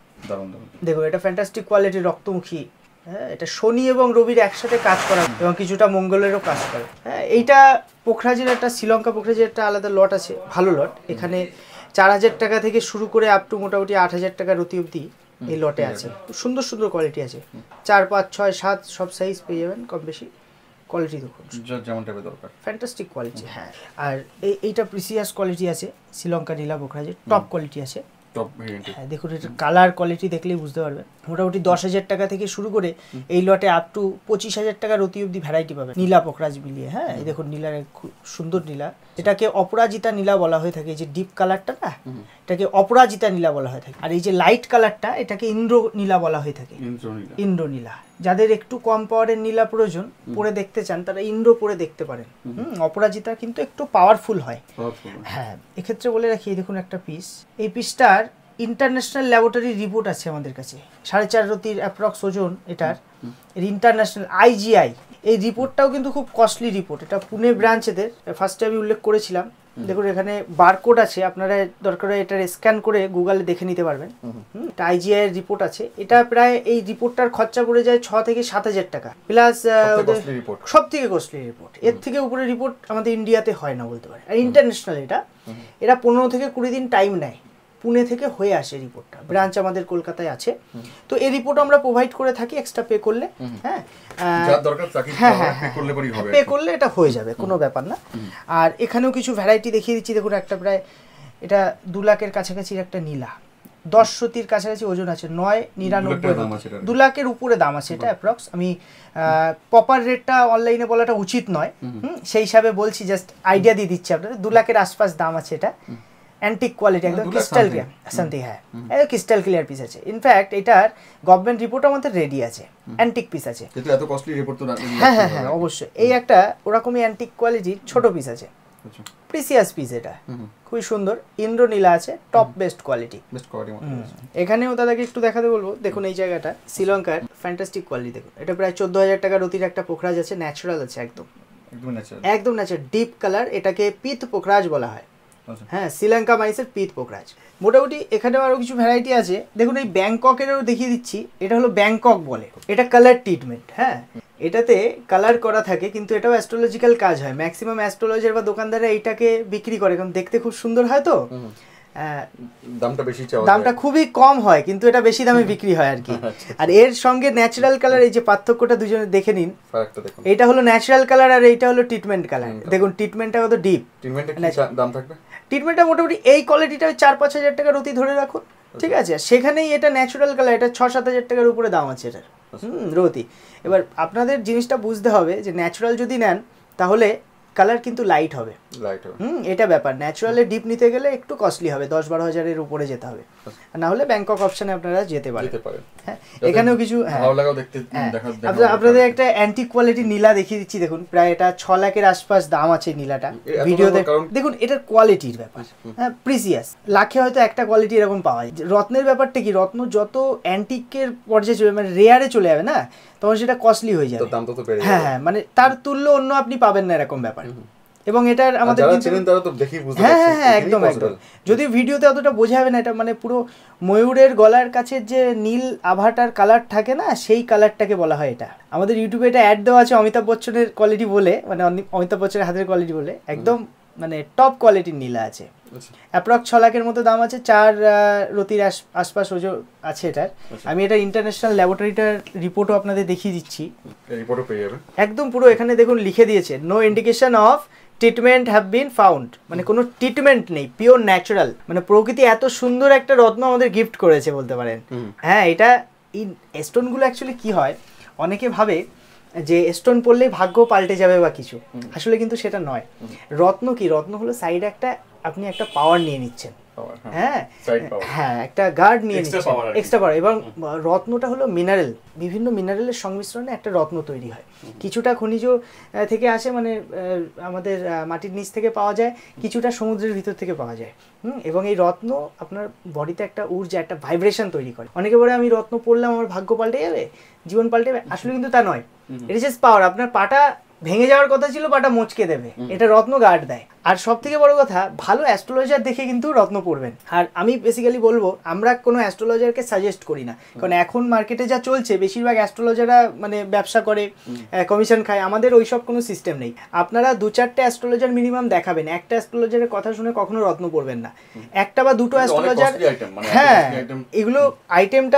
দেখো এটা ফ্যান্টাস্টিক কোয়ালিটির রক্তমুখী। হ্যাঁ, এটা শনি এবং রবির একসাথে কাজ করা এবং কিছুটা মঙ্গলেরও কাজ করে। হ্যাঁ, এইটা পোখরাজের একটা, শ্রীলঙ্কা পোখরাজের একটা আলাদা লট আছে, ভালো লট। এখানে 4,000 টাকা থেকে শুরু করে আপ টু মোটামুটি 8,000 টাকা রতি অবধি এই লটে আছে। সুন্দর সুন্দর কোয়ালিটি আছে, 4, 5, 6, 7 সব সাইজ পেয়ে যাবেন, কম বেশি। কোয়ালিটি দেখুন যেমন টাইপের দরকার, ফ্যান্টাস্টিক কোয়ালিটি। হ্যাঁ, আর এইটা প্রিসিয়াস কোয়ালিটি আছে, শ্রীলঙ্কা নীলা পোখরাজের টপ কোয়ালিটি আছে। হ্যাঁ, দেখুন এটা কালার কোয়ালিটি দেখলেই বুঝতে পারবেন। মোটামুটি 10,000 টাকা থেকে শুরু করে এই লটে আপ টু 25,000 টাকার অতি অবধি ভ্যারাইটি পাবেন নীলা পোখরাজ মিলিয়ে। হ্যাঁ, এই দেখুন নীলার খুব সুন্দর নীলা, এটাকে অপরাজিতা নীলা বলা হয়ে থাকে। এই যে ডিপ কালারটা না, এটাকে অপরাজিতা নীলা বলা হয়ে থাকে। আর এই যে লাইট কালারটা, এটাকে ইন্দ্র নীলা বলা হয়ে থাকে। ইন্দ্র নীলা, যাদের একটু কম পাওয়ারের নীলা প্রয়োজন, পরে দেখতে চান, তারা ইন্দ্র পরে দেখতে পারেন। অপরাজিতা কিন্তু একটু পাওয়ারফুল হয়। হ্যাঁ, এক্ষেত্রে বলে রাখি, দেখুন একটা পিস, এই পিসটার ইন্টারন্যাশনাল ল্যাবরেটরি রিপোর্ট আছে আমাদের কাছে, 4.5 রতির অ্যাপ্রক্স ওজন এটার। ইন্টারন্যাশনাল IGI এই রিপোর্টটাও কিন্তু খুব কস্টলি রিপোর্ট। এটা পুনে ব্রাঞ্চেদের, ফার্স্টে আমি উল্লেখ করেছিলাম। দেখুন এখানে বারকোড আছে, আপনারা দরকার হয় এটার স্ক্যান করে গুগলে দেখে নিতে পারবেন। এটা IGI এর রিপোর্ট আছে। এটা প্রায় এই রিপোর্টটার খরচা পড়ে যায় 6 থেকে 7 হাজার টাকা প্লাস। সব থেকে কস্টলি রিপোর্ট, এর থেকে উপরে রিপোর্ট আমাদের ইন্ডিয়াতে হয় না বলতে পারে। আর ইন্টারন্যাশনাল এরা 15 থেকে 20 দিন টাইম নেয়, পুনে থেকে হয়ে আসে রিপোর্টটা। ব্রাঞ্চ আমাদের কলকাতায় আছে, তো এই রিপোর্ট আমরা প্রোভাইড করে থাকি এক্সট্রা পে করলে। হ্যাঁ, পে করলে এটা হয়ে যাবে, কোনো ব্যাপার না। আর এখানেও কিছু ভ্যারাইটি দেখিয়ে দিচ্ছি। দেখুন একটা প্রায় এটা 2 লাখের কাছাকাছি একটা নীলা, 10 রতির কাছাকাছি ওজন আছে, 999, 2 লাখের উপরে দাম আছে এটা অ্যাপ্রক্স। আমি প্রপার রেটটা অনলাইনে বলাটা উচিত নয়, সেই হিসাবে বলছি, জাস্ট আইডিয়া দিয়ে দিচ্ছি আপনাদের। 2 লাখের আশপাশ দাম আছে এটা। অ্যান্টিক কোয়ালিটি, একদম ক্রিস্টাল ক্লিয়ার শান্তি। হ্যাঁ, এটা ক্রিস্টাল ক্লিয়ার পিস আছে। ইনফ্যাক্ট এটার গভর্নমেন্ট রিপোর্ট আমাদের রেডি আছে, অ্যান্টিক পিস আছে। এত কস্টলি রিপোর্ট তো হ্যাঁ হ্যাঁ হ্যাঁ, অবশ্যই। এই একটা ওরকমই অ্যান্টিক কোয়ালিটির ছোট পিস আছে, প্রিসিয়াস পিস। এটা খুবই সুন্দর, ইন্দ্রনীলা আছে, টপ বেস্ট কোয়ালিটি। এখানেও দাদাকে একটু দেখাতে বলবো। দেখুন এই জায়গাটা শ্রীলঙ্কার ফ্যান্টাস্টিক কোয়ালিটি। দেখুন এটা প্রায় 14,000 টাকা রতির একটা পোখরাজ আছে, ন্যাচারাল আছে, একদম ন্যাচারাল, ডিপ কালার। এটাকে পিত পোখরাজ বলা হয়। হ্যাঁ শ্রীলঙ্কা মাইসের পিত পোকরাজ। মোটামুটি এখানে আরো কিছু ভ্যারাইটি আছে, দেখুন এই ব্যাংককেরও দেখিয়ে দিচ্ছি, এটা হলো ব্যাংকক বলে, এটা কালার ট্রিটমেন্ট। হ্যাঁ এটাতে কালার করা থাকে, কিন্তু এটাও অ্যাস্ট্রোলজিক্যাল কাজ হয়। ম্যাক্সিমাম অ্যাস্ট্রোলজার বা দোকানদাররা এইটাকে বিক্রি করে, কারণ দেখতে খুব সুন্দর হয় তো দামটা খুবই কম হয়, কিন্তু এটা বেশি দামে বিক্রি হয় আর কি। আর এর সঙ্গে ন্যাচারাল কালার, এই যে পার্থক্যটা দুজনে দেখে নিন, এটা হলো ন্যাচারাল কালার আর এইটা হলো ট্রিটমেন্ট কালার। দেখুন ট্রিটমেন্টটা কত ডিপ। ট্রিটমেন্টটা মোটামুটি এই কোয়ালিটিটা 4-5 হাজার টাকার অতি ধরে রাখুন, ঠিক আছে। সেখানেই এটা ন্যাচারাল কালার, এটা 6-7 হাজার টাকার উপরে দাম আছে এটার রতি। এবার আপনাদের জিনিসটা বুঝতে হবে যে ন্যাচারাল যদি নেন তাহলে কালার কিন্তু লাইট হবে, এটা ব্যাপার। ন্যাচারালে ডিপ নিতে গেলে একটু কস্টলি হবে, 10-12 হাজারের উপরে যেতে হবে, না হলে ব্যাংকক অপশনে আপনারা যেতে পারেন। হ্যাঁ এখানেও কিছু আপনাদের একটা অ্যান্টিক কোয়ালিটির নীলা দেখিয়ে দিচ্ছি, দেখুন প্রায় এটা 6 লাখের আশপাশ দাম আছে নীলাটা ভিডিওতে। দেখুন এটার কোয়ালিটির ব্যাপার, হ্যাঁ প্রিসিয়াস, লাখে হয়তো একটা কোয়ালিটি এরকম পাওয়া যায়। রত্নের ব্যাপারটা কি, রত্ন যত অ্যান্টিকের পর্যায়ে চলে মানে রেয়ারে চলে যাবে না, তখন সেটা কস্টলি হয়ে যাবে। হ্যাঁ হ্যাঁ মানে তার তুল্য অন্য আপনি পাবেন না এরকম ব্যাপার। এবং এটার আমাদের হ্যাঁ হ্যাঁ হ্যাঁ একদম একদম, যদিও ভিডিওতে অতটা বোঝা যাবে না, এটা মানে পুরো ময়ূরের গলার কাছে যে নীল আভাটার কালার থাকে না, সেই কালারটাকে বলা হয় এটা। আমাদের ইউটিউবে এটা অ্যাড দেওয়া আছে অমিতাভ বচ্চনের কোয়ালিটি বলে, মানে অমিতাভ বচ্চনের হাতের কোয়ালিটি বলে, একদম মানে টপ কোয়ালিটির নীলা আছে। অ্যাপ্রক্স 6 লাখের মতো দাম আছে, 4 রতির আশপাশ ওজন আছে এটার। আমি এটা ইন্টারন্যাশনাল ল্যাবরেটরিটার রিপোর্টও আপনাদের দেখিয়ে দিচ্ছি, একদম পুরো এখানে দেখুন লিখে দিয়েছে no indication of treatment have been found, মানে কোনো ট্রিটমেন্ট নেই, পিওর ন্যাচারাল। মানে প্রকৃতি এত সুন্দর একটা রত্ন আমাদের গিফট করেছে বলতে পারেন। হ্যাঁ এটা এই স্টোনগুলো অ্যাকচুয়ালি কি হয়, অনেকে ভাবে যে স্টোন পড়লেই ভাগ্য পাল্টে যাবে বা কিছু, আসলে কিন্তু সেটা নয়। রত্ন কি, রত্ন হলো সাইডে একটা আপনি একটা পাওয়ার নিয়ে নিচ্ছেন, হ্যাঁ হ্যাঁ একটা গার্ড নিয়ে নিচ্ছেন, এক্সট্রা পাওয়ার। এবং রত্নটা হলো মিনারেল, বিভিন্ন মিনারেলের সংমিশ্রণে একটা রত্ন তৈরি হয়। কিছুটা খনিজ থেকে আসে, মানে আমাদের মাটির নিচ থেকে পাওয়া যায়, কিছুটা সমুদ্রের ভিতর থেকে পাওয়া যায়। এবং এই রত্ন আপনার বডিতে একটা ঊর্জা, একটা ভাইব্রেশন তৈরি করে। অনেকে বলে আমি রত্ন পড়লাম আমার ভাগ্য পাল্টে যাবে, জীবন পাল্টে যাবে, আসলে কিন্তু তা নয়। It is just power. আপনার পাটা ভেঙে যাওয়ার কথা ছিল, পাটা মচকে দেবে, এটা রত্ন গার্ড দেয়। আর সব থেকে বড় কথা, ভালো অ্যাস্ট্রোলজার দেখে কিন্তু রত্ন পড়বেন। আর আমি বেসিক্যালি বলবো, আমরা কোনো অ্যাস্ট্রোলজারকে সাজেস্ট করি না, কারণ এখন মার্কেটে যা চলছে বেশিরভাগ অ্যাস্ট্রোলজাররা মানে ব্যবসা করে, কমিশন খায়। আমাদের ওইসব কোনো সিস্টেম নেই। আপনারা 2-4টে অ্যাস্ট্রোলজার মিনিমাম দেখাবেন, একটা অ্যাস্ট্রোলজারের কথা শুনে কখনো রত্ন পড়বেন না। একটা বা দুটো অ্যাস্ট্রোলজার, হ্যাঁ এগুলো আইটেমটা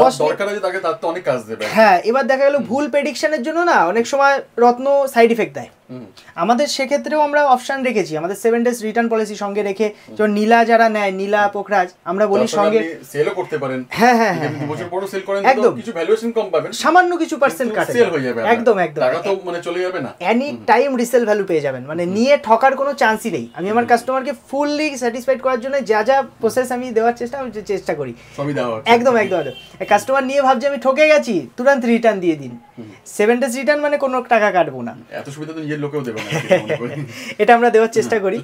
হ্যাঁ। এবার দেখা গেল ভুল প্রেডিকশনের জন্য না অনেক সময় রত্ন সাইড ইফেক্ট দেয়। আমাদের সেক্ষেত্রেও আমরা অপশন রেখেছি, আমাদের 7 days রিটার্ন পলিসি সঙ্গে রেখে, যেমন নীলা যারা নেয়, নীলা পোকরাজ আমরা বলি সঙ্গে সেলও করতে পারেন। হ্যাঁ হ্যাঁ হ্যাঁ বছর পর সেল করেন তো কিছু ভ্যালুয়েশন কম পাবেন, সামান্য কিছু পার্সেন্ট কাটে, সেল হয়ে যাবে, একদম একদম টাকা তো মানে চলে যাবে না, এনি টাইম রিসেল ভ্যালু পেয়ে যাবেন, মানে নিয়ে ঠকার কোনো চান্সই নেই। আমি আমার কাস্টমারকে ফুললি স্যাটিসফাইড করার জন্য যা যা প্রসেস আমি দেওয়ার চেষ্টা করি একদম একদম একদম। কাস্টমার নিয়ে ভাবছে আমি ঠকে গেছি, তুরন্ত রিটার্ন দিয়ে দিন, 7 days রিটার্ন মানে কোনো টাকা কাটবো না। এত সুবিধা তো নিজের লোকেও দেবে না, এটা আমরা দেওয়ার চেষ্টা করি।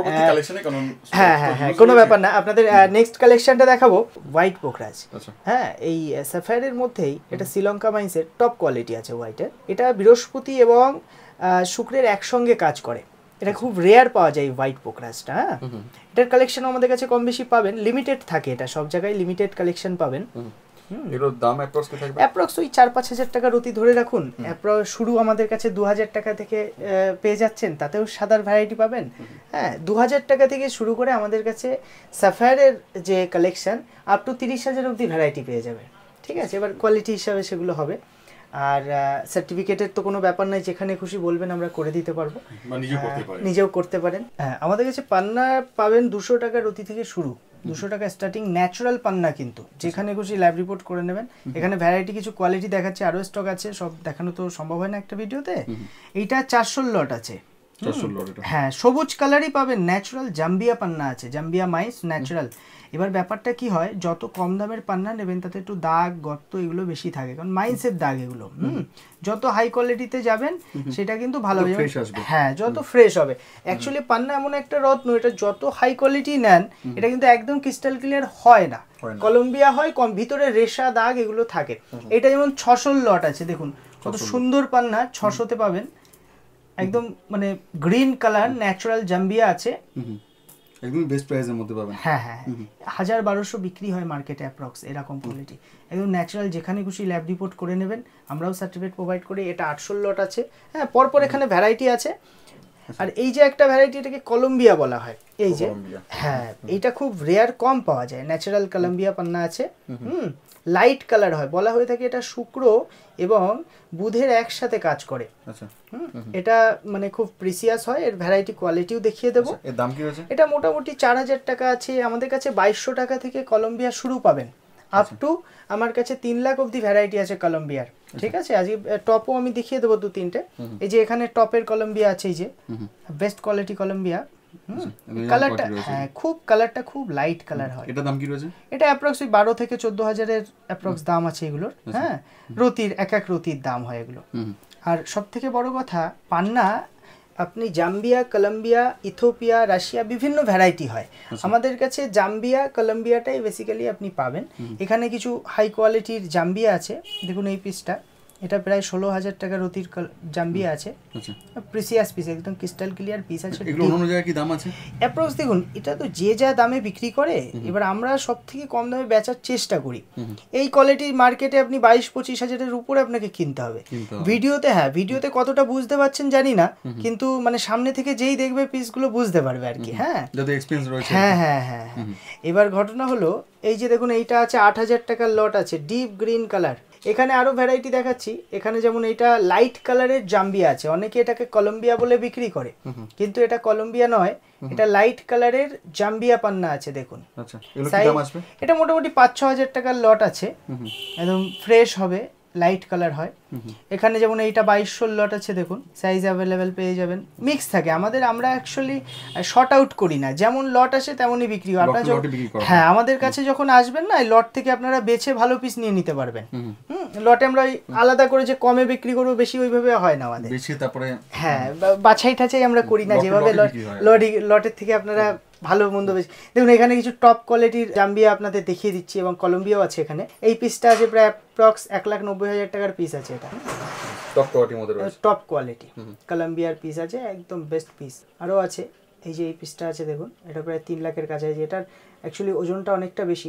হ্যাঁ হ্যাঁ হ্যাঁ কোনো ব্যাপার না। আপনাদের নেক্সট কালেকশনটা দেখাবো হোয়াইট পোকরাজ। হ্যাঁ এই স্যাফায়ারের মধ্যেই এটা শ্রীলঙ্কা মাইন্সের টপ কোয়ালিটি আছে হোয়াইটের। এটা বৃহস্পতি এবং শুক্রের একসঙ্গে কাজ করে, এটা খুব রেয়ার পাওয়া যায় হোয়াইট পোকরাজটা। হ্যাঁ এটার কালেকশন আমাদের কাছে কম বেশি পাবেন, লিমিটেড থাকে, এটা সব জায়গায় লিমিটেড কালেকশন পাবেন। এগুলোর দাম অ্যাপ্রক্স ওই 4-5 হাজার টাকার অতি ধরে রাখুন। শুরু আমাদের কাছে 2000 টাকা থেকে পেয়ে যাচ্ছেন, তাতেও সাদার ভ্যারাইটি পাবেন। হ্যাঁ 2000 টাকা থেকে শুরু করে আমাদের কাছে সাফায়ারের যে কালেকশন আপ টু 30,000 অবধি ভ্যারাইটি পেয়ে যাবে, ঠিক আছে। এবার কোয়ালিটি হিসাবে সেগুলো হবে। আর সার্টিফিকেটের তো কোনো ব্যাপার নাই, যেখানে খুশি বলবেন আমরা করে দিতে পারবো, নিজেও করতে পারেন। হ্যাঁ আমাদের কাছে পান্না পাবেন 200 টাকার অতি থেকে শুরু, 200 টাকা স্টার্টিং, ন্যাচারাল পান্না, কিন্তু যেখানে খুশি ল্যাব রিপোর্ট করে নেবেন। এখানে ভ্যারাইটি কিছু কোয়ালিটি দেখাচ্ছে, আরও স্টক আছে, সব দেখানো তো সম্ভব হয় না একটা ভিডিওতে। এইটা 400 লট আছে, হ্যাঁ সবুজ কালারই পাবেন, ন্যাচারাল জাম্বিয়া পান্না আছে, জাম্বিয়া মাইস ন্যাচারাল। এবার ব্যাপারটা কি হয়, যত কম দামের পান্না নেবেন তাতে একটু দাগ গর্ত এগুলো বেশি থাকে, কারণ মাইন্সের দাগ এগুলো। যত হাই কোয়ালিটিতে যাবেন সেটা কিন্তু ভালো হবে, হ্যাঁ যত ফ্রেশ হবে। অ্যাকচুয়ালি পান্না এমন একটা রত্ন, এটা যত হাই কোয়ালিটি নেন এটা কিন্তু একদম ক্রিস্টাল ক্লিয়ার হয় না, কলম্বিয়া হয় কম, ভিতরে রেশা দাগ এগুলো থাকে। এটা যেমন 600 লট আছে, দেখুন কত সুন্দর পান্না, 600তে পাবেন, একদম মানে গ্রিন কালার ন্যাচারাল জাম্বিয়া আছে। একদম বেস্ট প্রাইসের মধ্যে পাবেন। হ্যাঁ হ্যাঁ 1000-1200 বিক্রি হয় মার্কেটে অ্যাপ্রক্স এরকম কোয়ালিটি, একদম ন্যাচারাল, যেখানে খুশি ল্যাব রিপোর্ট করে নেবেন, আমরাও সার্টিফিকেট প্রোভাইড করি। এটা 800 লট আছে। হ্যাঁ, পরপর এখানে ভ্যারাইটি আছে। আর এই যে একটা ভ্যারাইটি, এটাকে কলম্বিয়া বলা হয়। এই যে হ্যাঁ, এইটা খুব রেয়ার, কম পাওয়া যায়। ন্যাচারাল কলম্বিয়া পান্না আছে। লাইট কালার হয়, বলা হয়ে থাকে এটা শুক্র এবং বুধের একসাথে কাজ করে। আচ্ছা, এটা মানে খুব প্রিসিয়াস হয়। এর ভ্যারাইটি কোয়ালিটিও দেখিয়ে দেবো। এর দাম কি রয়েছে? এটা মোটামুটি 4000 টাকা আছে। আমাদের কাছে 2200 টাকা থেকে কলম্বিয়া শুরু পাবেন, আপ টু আমার কাছে 3 লাখ অবধি ভ্যারাইটি আছে কলম্বিয়ার। ঠিক আছে, আজকে টপও আমি দেখিয়ে দেবো 2-3টে। এই যে এখানে টপের কলম্বিয়া আছে, এই যে বেস্ট কোয়ালিটি কলম্বিয়া। কালারটা হ্যাঁ, খুব কালারটা খুব লাইট কালার হয়। এটা দাম কি রয়েছে? এটা অ্যাপ্রক্স 12 থেকে 14,000 এর অ্যাপ্রক্স দাম আছে এগুলোর। হ্যাঁ, রতির এক এক রতির দাম হয় এগুলো। আর সব থেকে বড় কথা, পান্না আপনি জাম্বিয়া, কলম্বিয়া, ইথিওপিয়া, রাশিয়া বিভিন্ন ভ্যারাইটি হয়। আমাদের কাছে জাম্বিয়া, কলম্বিয়াটাই বেসিক্যালি আপনি পাবেন। এখানে কিছু হাই কোয়ালিটির জাম্বিয়া আছে। দেখুন এই পিসটা, এটা প্রায় 16,000 টাকা রতির জাম্বিয়া আছে। প্রিসিয়াস পিস, একদম ক্রিস্টাল ক্লিয়ার পিস আছে। এগুলো অন্য জায়গায় কি দাম আছে? অ্যাপ্রক্স দেখুন, এটা তো যে যা দামে বিক্রি করে, এবার আমরা সব থেকে কম দামে বেচার চেষ্টা করি। এই কোয়ালিটির মার্কেটে আপনি 22-25 হাজারের উপরে আপনাকে কিনতে হবে। ভিডিওতে হ্যাঁ, ভিডিওতে কতটা বুঝতে পারছেন জানি না, কিন্তু মানে সামনে থেকে যেই দেখবে পিসগুলো বুঝতে পারবে আর কি। হ্যাঁ, যাতে এক্সপেরিয়েন্স রয়েছে। হ্যাঁ হ্যাঁ হ্যাঁ। এবার ঘটনা হলো, এই যে দেখুন এইটা আছে 8000 টাকার লট আছে, ডিপ গ্রিন কালার। এখানে আরো ভ্যারাইটি দেখাচ্ছি। এখানে যেমন এটা লাইট কালারের জাম্বিয়া আছে, অনেকে এটাকে কলম্বিয়া বলে বিক্রি করে, কিন্তু এটা কলম্বিয়া নয়, এটা লাইট কালারের জাম্বিয়া পান্না আছে। দেখুন আচ্ছা, এগুলো কি দাম আসবে? এটা মোটামুটি 5-6 হাজার টাকার লট আছে, একদম ফ্রেশ হবে, লাইট কালার হয়। এখানে যেমন এইটা 2200 লট আছে। দেখুন সাইজ অ্যাভেলেবেল পেয়ে যাবেন, মিক্স থাকে আমাদের। আমরা অ্যাকচুয়ালি শর্ট আউট করি না, যেমন লট আসে তেমনই বিক্রি হয়। আপনারা হ্যাঁ, আমাদের কাছে যখন আসবেন না, এই লট থেকে আপনারা বেছে ভালো পিস নিয়ে নিতে পারবেন। লটে আমরা আলাদা করে যে কমে বিক্রি করবো বেশি, ওইভাবে হয় না আমাদের। বেশি তারপরে হ্যাঁ, বাছাই টাছাই আমরা করি না, যেভাবে লটের থেকে আপনারা ভালো মন্দ বেশি। দেখুন এখানে কিছু টপ কোয়ালিটির জাম্বিয়া আপনাদের দেখিয়ে দিচ্ছি, এবং কলম্বিয়াও আছে এখানে। এই পিসটা আছে প্রায় অ্যাপ্রক্স 1,90,000 টাকার পিস আছে। এটা টপ কোয়ালিটির মধ্যে রয়েছে, টপ কোয়ালিটি কলম্বিয়ার পিস আছে, একদম বেস্ট পিস। আরও আছে, এই যে এই পিসটা আছে দেখুন, এটা প্রায় 3 লাখের কাছাকাছি। এটার অ্যাকচুয়ালি ওজনটা অনেকটা বেশি।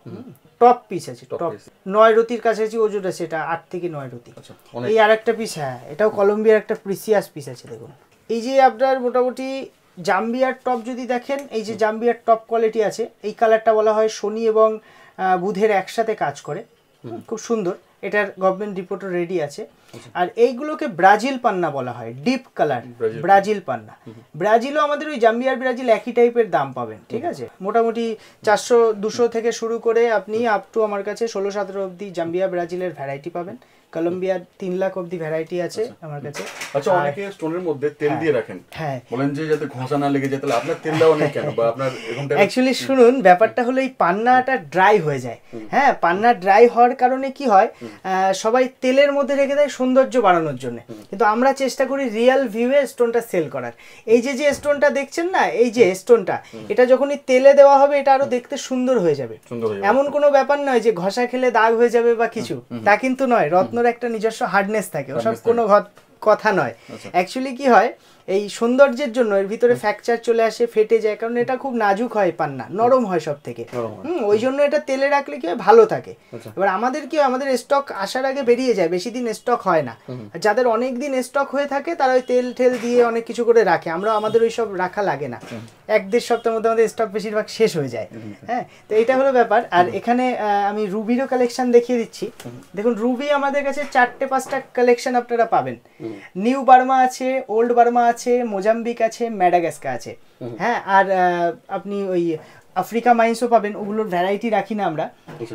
টপ পিস আছে, টপ 9 রতির কাছাকাছি ওজন আছে, এটা 8 থেকে 9 রতি। এই আর একটা পিস, হ্যাঁ এটাও কলম্বিয়ার একটা প্রিসিয়াস পিস আছে। দেখুন এই যে আপনার মোটামুটি জাম্বিয়ার টপ যদি দেখেন, এই যে জাম্বিয়ার টপ কোয়ালিটি আছে, এই কালারটা বলা হয় শনি এবং বুধের একসাথে কাজ করে, খুব সুন্দর। এটার গভর্নমেন্ট রিপোর্টও রেডি আছে। আর এইগুলোকে ব্রাজিল পান্না বলা হয়, ডিপ কালার ব্রাজিল পান্না। ব্রাজিলও আমাদের ওই জাম্বিয়ার ব্রাজিল একই টাইপের দাম পাবেন। ঠিক আছে, মোটামুটি 400-200 থেকে শুরু করে আপনি আপ টু আমার কাছে 16-17 অবধি জাম্বিয়া ব্রাজিলের ভ্যারাইটি পাবেন। কলম্বিয়ার 3 লাখ অবধি ভ্যারাইটি আছে আমার কাছে। আচ্ছা, অনেকে স্টোনের মধ্যে তেল দিয়ে রাখেন, হ্যাঁ বলেন যে যাতে ঘষা না লেগে যায়, তাহলে আপনার তেল দেওয়া নেই কেন, বা আপনার এরকমটা? অ্যাকচুয়ালি শুনুন, ব্যাপারটা হলো এই পান্নাটা ড্রাই হয়ে যায়। হ্যাঁ, পান্না ড্রাই হওয়ার কারণে কি হয়, সবাই তেলের মধ্যে রেখে দেয় সৌন্দর্য বাড়ানোর জন্য, কিন্তু আমরা চেষ্টা করি রিয়েল ভিউয়ে স্টোনটা সেল করার। এই যে যে স্টোনটা দেখছেন না, এই যে স্টোনটা, এটা যখনই তেলে দেওয়া হবে এটা আরো দেখতে সুন্দর হয়ে যাবে। এমন কোনো ব্যাপার নয় যে ঘষা খেলে দাগ হয়ে যাবে বা কিছু, তা কিন্তু নয়। রত্নর একটা নিজস্ব হার্ডনেস থাকে, ওসব কোনো কথা নয়। অ্যাকচুয়ালি কি হয়, এই সৌন্দর্যের জন্য এর ভিতরে ফ্র্যাকচার চলে আসে, ফেটে যায়, কারণ এটা খুব নাজুক হয়, পান্না নরম হয় সব থেকে। ওই জন্য এটা তেলে রাখলে কি হয়, ভালো থাকে। এবার আমাদের কি হয়, আমাদের স্টক আসার আগে বেরিয়ে যায়, বেশি দিন স্টক হয় না। যাদের অনেক দিন স্টক হয়ে থাকে তারা ওই তেল ঠেল দিয়ে অনেক কিছু করে রাখে, আমরা আমাদের ওই সব রাখা লাগে না। 1-1.5 সপ্তাহের মধ্যে আমাদের স্টক বেশিরভাগ শেষ হয়ে যায়। হ্যাঁ, তো এইটা হলো ব্যাপার। আর এখানে আমি রুবিরও কালেকশন দেখিয়ে দিচ্ছি। দেখুন রুবি আমাদের কাছে 4-5টা কালেকশন আপনারা পাবেন। নিউ বার্মা আছে, ওল্ড বার্মা আছে, মোজাম্বিক আছে, ম্যাডাগাস্কার আছে। হ্যাঁ, আর আপনি ওই আফ্রিকা মাইন্সও পাবেন, ওগুলোর ভ্যারাইটি রাখি না আমরা।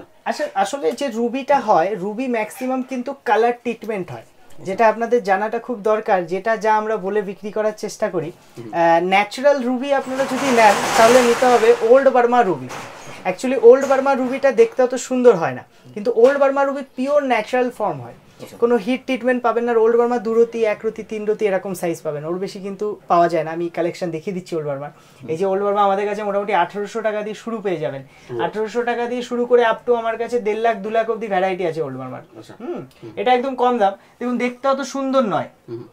আসলে যে রুবিটা হয়, রুবি ম্যাক্সিমাম কিন্তু কালার ট্রিটমেন্ট হয়, যেটা আপনাদের জানাটা খুব দরকার, যেটা যা আমরা বলে বিক্রি করার চেষ্টা করি। ন্যাচারাল রুবি আপনারা যদি নেন তাহলে নিতে হবে old Burma ruby. Actually old Burma রুবিটা দেখতে অত সুন্দর হয় না, কিন্তু old Burma ruby pure natural form হয়, কোনো হিট ট্রিটমেন্ট পাবেন না। ওল্ড বার্মা 2 রতি, 1 রতি, 3 রতি এরকম সাইজ পাবেন, ওর বেশি কিন্তু পাওয়া যায় না। আমি কালেকশন দেখিয়ে দিচ্ছি ওল্ড বার্মার। এই যে ওল্ড বার্মা আমাদের কাছে মোটামুটি 1800 টাকা দিয়ে শুরু পেয়ে যাবেন। 1800 টাকা দিয়ে শুরু করে আপ টু আমার কাছে 1.5 লাখ 2 লাখ অবধি ভ্যারাইটি আছে ওল্ড বার্মার। এটা একদম কম দাম। দেখুন দেখতে অত সুন্দর নয়,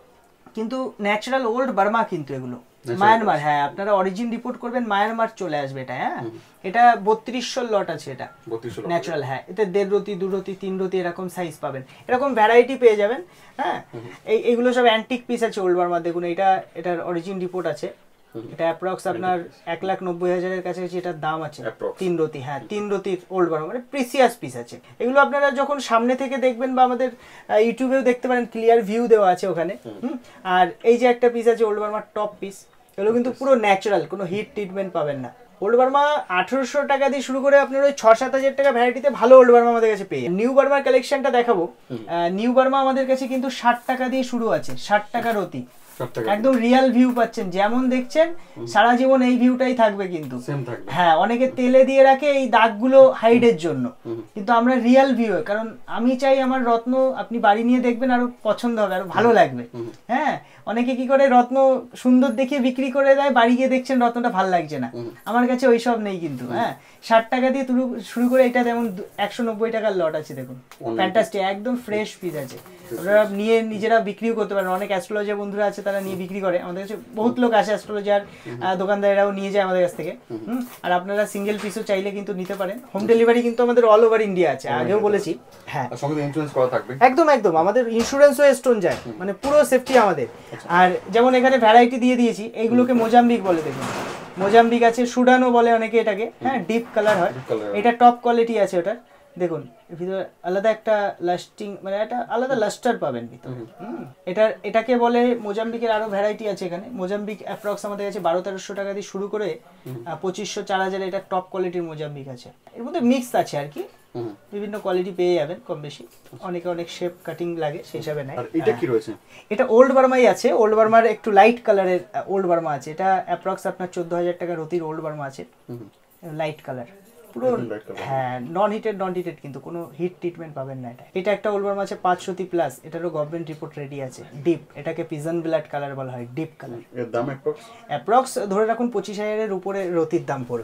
কিন্তু ন্যাচারাল ওল্ড বার্মা কিন্তু এগুলো মায়ানমার। হ্যাঁ, আপনারা অরিজিন রিপোর্ট করবেন মায়ানমার চলে আসবে এটা। হ্যাঁ, এটা 3200 লট আছে, এটা ন্যাচারাল। হ্যাঁ, এতে 1.5 রতি 2 রতি 3 রতি এরকম সাইজ পাবেন, এরকম ভ্যারাইটি পেয়ে যাবেন। হ্যাঁ, এইগুলো সব অ্যান্টিক পিস আছে ওল্ড বার্মা। দেখুন এটার অরিজিন রিপোর্ট আছে। এটা অ্যাপ্রক্স আপনার 1,90,000-এর কাছাকাছি এটার দাম আছে। 3 রতি, হ্যাঁ 3 রতির ওল্ড বার্মা, মানে প্রিসিয়াস পিস আছে এগুলো। আপনারা যখন সামনে থেকে দেখবেন বা আমাদের ইউটিউবেও দেখতে পারেন, ক্লিয়ার ভিউ দেওয়া আছে ওখানে। আর এই যে একটা পিস আছে ওল্ড বার্মার টপ পিস, এগুলো কিন্তু পুরো ন্যাচারাল, কোনো হিট ট্রিটমেন্ট পাবেন না। ওল্ড বার্মা 1800 টাকা দিয়ে শুরু করে আপনার ওই 6-7 হাজার টাকা ভ্যারাইটিতে ভালো ওল্ড বার্মা আমাদের কাছে পেয়ে। নিউ বার্মার কালেকশনটা দেখাবো। নিউ বার্মা আমাদের কাছে কিন্তু 60 টাকা দিয়ে শুরু আছে, 60 টাকা রতি, একদম রিয়েল ভিউ পাচ্ছেন। যেমন দেখছেন সারা জীবন এই ভিউটাই থাকবে কিন্তু। হ্যাঁ, অনেকে তেলে দিয়ে রাখে এই দাগগুলো হাইডের জন্য, কিন্তু আমরা রিয়েল ভিউ, কারণ আমি চাই আমার রত্ন আপনি বাড়ি নিয়ে দেখবেন আরো পছন্দ হবে, আরো ভালো লাগবে। হ্যাঁ, অনেকে কি করে রত্ন সুন্দর দেখিয়ে বিক্রি করে দেয়, বাড়ি গিয়ে দেখছেন রত্নটা ভালো লাগছে না। আমার কাছে ওইসব নেই কিন্তু। হ্যাঁ, 60 টাকা দিয়ে শুরু করে এটা যেমন 190 টাকার লট আছে, দেখুন ফ্যান্টাস্টিক, একদম ফ্রেশ পিস আছে। আপনারা নিয়ে নিজেরা বিক্রিও করতে পারেন। অনেক অ্যাস্ট্রোলজার বন্ধুরা আছে, তারা নিয়ে বিক্রি করে। আমাদের কাছে বহুত লোক আসে, অ্যাস্ট্রোলজার দোকানদারেরাও নিয়ে যায় আমাদের কাছ থেকে। আর আপনারা সিঙ্গেল পিসও চাইলে কিন্তু নিতে পারেন। হোম ডেলিভারি কিন্তু আমাদের অল ওভার ইন্ডিয়া আছে, আগেও বলেছি। হ্যাঁ, সঙ্গে ইন্স্যুরেন্স করা থাকবে। একদম একদম, আমাদের ইন্স্যুরেন্সও স্টোন যায়, মানে পুরো সেফটি আমাদের। আর যেমন এখানে ভ্যারাইটি দিয়ে দিয়েছি, এইগুলোকে মোজাম্বিক বলে। দেখুন মোজাম্বিক আছে, সুডানও বলে অনেকে এটাকে। হ্যাঁ, ডিপ কালার হয়, এটা টপ কোয়ালিটি আছে ওটার। দেখুন ভিতরে আলাদা একটা লাস্টিং, মানে একটা আলাদা লাস্টার পাবেন ভিতরে। এটাকে বলে মোজাম্বিকের। আরো ভ্যারাইটি আছে এখানে। মোজাম্বিক অ্যাপ্রক্স আমাদের কাছে 1200-1300 টাকা দিয়ে শুরু করে 2500-4000 এটা টপ কোয়ালিটির মোজাম্বিক আছে। এর মধ্যে মিক্স আছে আর কি, বিভিন্ন কোয়ালিটি পেয়ে যাবেন কম বেশি। অনেকে অনেক শেপ কাটিং লাগে, সেই হিসাবে নেয়। এটা কি রয়েছে? এটা ওল্ড বার্মাই আছে। ওল্ড বার্মার একটু লাইট কালারের ওল্ড বার্মা আছে। এটা অ্যাপ্রক্স আপনার 14,000 টাকা রতির ওল্ড বার্মা আছে, লাইট কালার পুরো। হ্যাঁ, নন হিটেড কিন্তু কোনো হিট ট্রিটমেন্ট পাবেন না। এটা একটা ওল্ড বার্মা আছে 5 রতি প্লাস, এটারও গভর্নমেন্ট রিপোর্ট রেডি আছে। ডিপ, এটাকে পিজন ব্লাড কালার বলা হয়, ডিপ কালার। এর দাম অ্যাপ্রক্স ধরে রাখুন 25,000 এর উপরে রতির দাম পড়বে।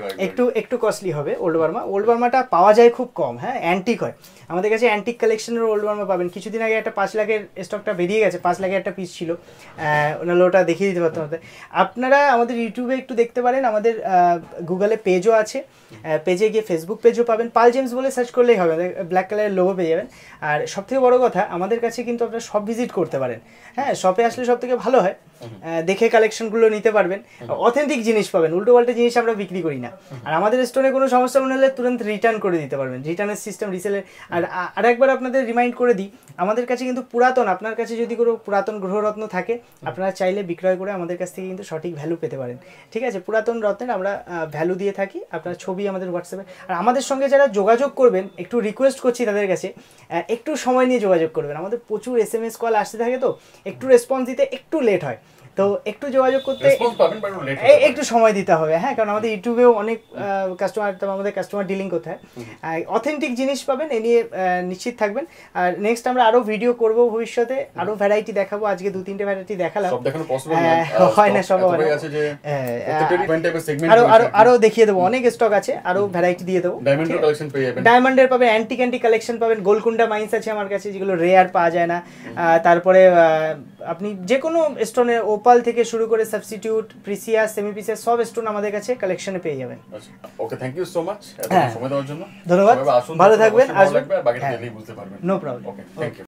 একটু কস্টলি হবে ওল্ড বার্মা। ওল্ড বার্মাটা পাওয়া যায় খুব কম। হ্যাঁ, অ্যান্টিক হয় আমাদের কাছে। অ্যান্টিক কালেকশনের ওল্ড বার্মা পাবেন। কিছুদিন আগে একটা 5 লাখের স্টকটা বেরিয়ে গেছে, 5 লাখের একটা পিস ছিল, ওনারা ওটা দেখিয়ে দিতে পারতাম। আপনারা আমাদের ইউটিউবে একটু দেখতে পারেন, আমাদের গুগলে পেজও আছে, পেজে গিয়ে ফেসবুক পেজও পাবেন, পাল জেমস বলে সার্চ করলেই হবে, ব্ল্যাক কালারের লোগো পেয়ে যাবেন। আর সবথেকে বড় কথা, আমাদের কাছে কিন্তু আপনারা সব ভিজিট করতে পারেন। হ্যাঁ, শপে আসলে সব থেকে ভালো হয়, দেখে কালেকশনগুলো নিতে পারবেন। অথেন্টিক জিনিস পাবেন, উল্টো পাল্টা জিনিস আমরা বিক্রি করি না। আর আমাদের স্টোরে কোনো সমস্যা মনে হলে তুরন্ত রিটার্ন করে দিতে পারবেন, রিটার্নের সিস্টেম, রিসেলের। আর একবার আপনাদের রিমাইন্ড করে দিই, আমাদের কাছে কিন্তু পুরাতন, আপনার কাছে যদি কোনো পুরাতন গ্রহরত্ন থাকে, আপনারা চাইলে বিক্রয় করে আমাদের কাছ থেকে কিন্তু সঠিক ভ্যালু পেতে পারেন। ঠিক আছে, পুরাতন রত্নের আমরা ভ্যালু দিয়ে থাকি। আপনার ছবি আমাদের হোয়াটসঅ্যাপে। আর আমাদের সঙ্গে যারা যোগাযোগ করবেন, একটু রিকোয়েস্ট করছি তাদের কাছে, একটু সময় নিয়ে যোগাযোগ করবেন। আমাদের প্রচুর SMS কল আসতে থাকে, তো একটু রেসপন্স দিতে একটু লেট হয়, তো একটু যোগাযোগ করতে একটু সময় দিতে হবে। হ্যাঁ, কারণ আমাদের ইউটিউবেও অনেক আমাদের কাস্টমার ডিলিং করতে হয়। অথেন্টিক জিনিস পাবেন, এ নিয়ে নিশ্চিত থাকবেন। আর নেক্সট আমরা আরো ভিডিও করব ভবিষ্যতে, আরো ভ্যারাইটি দেখাবো। আজকে 2-3টে ভ্যারাইটি দেখালাম, হয় না সব, আরো দেখিয়ে দেবো। অনেক স্টক আছে, আরো ভ্যারাইটি দিয়ে দেবো। ডায়মন্ডের পাবেন, অ্যান্টিক কালেকশন পাবেন। গোলকুন্ডা মাইন্স আছে আমার কাছে, যেগুলো রেয়ার পাওয়া যায় না। তারপরে আপনি যে কোনো স্টোনে, ওপাল থেকে শুরু করে সাবস্টিটিউট, প্রিসিয়াস, সেমি প্রিসিয়াস, সব স্টোন আমাদের কাছে কালেকশনে পেয়ে যাবেন। Okay, thank you so much সময় দেওয়ার জন্য। ধন্যবাদ, ভালো থাকবেন, আসবেন, বাকিটা বুঝতে পারবেন। No problem. Okay, thank you.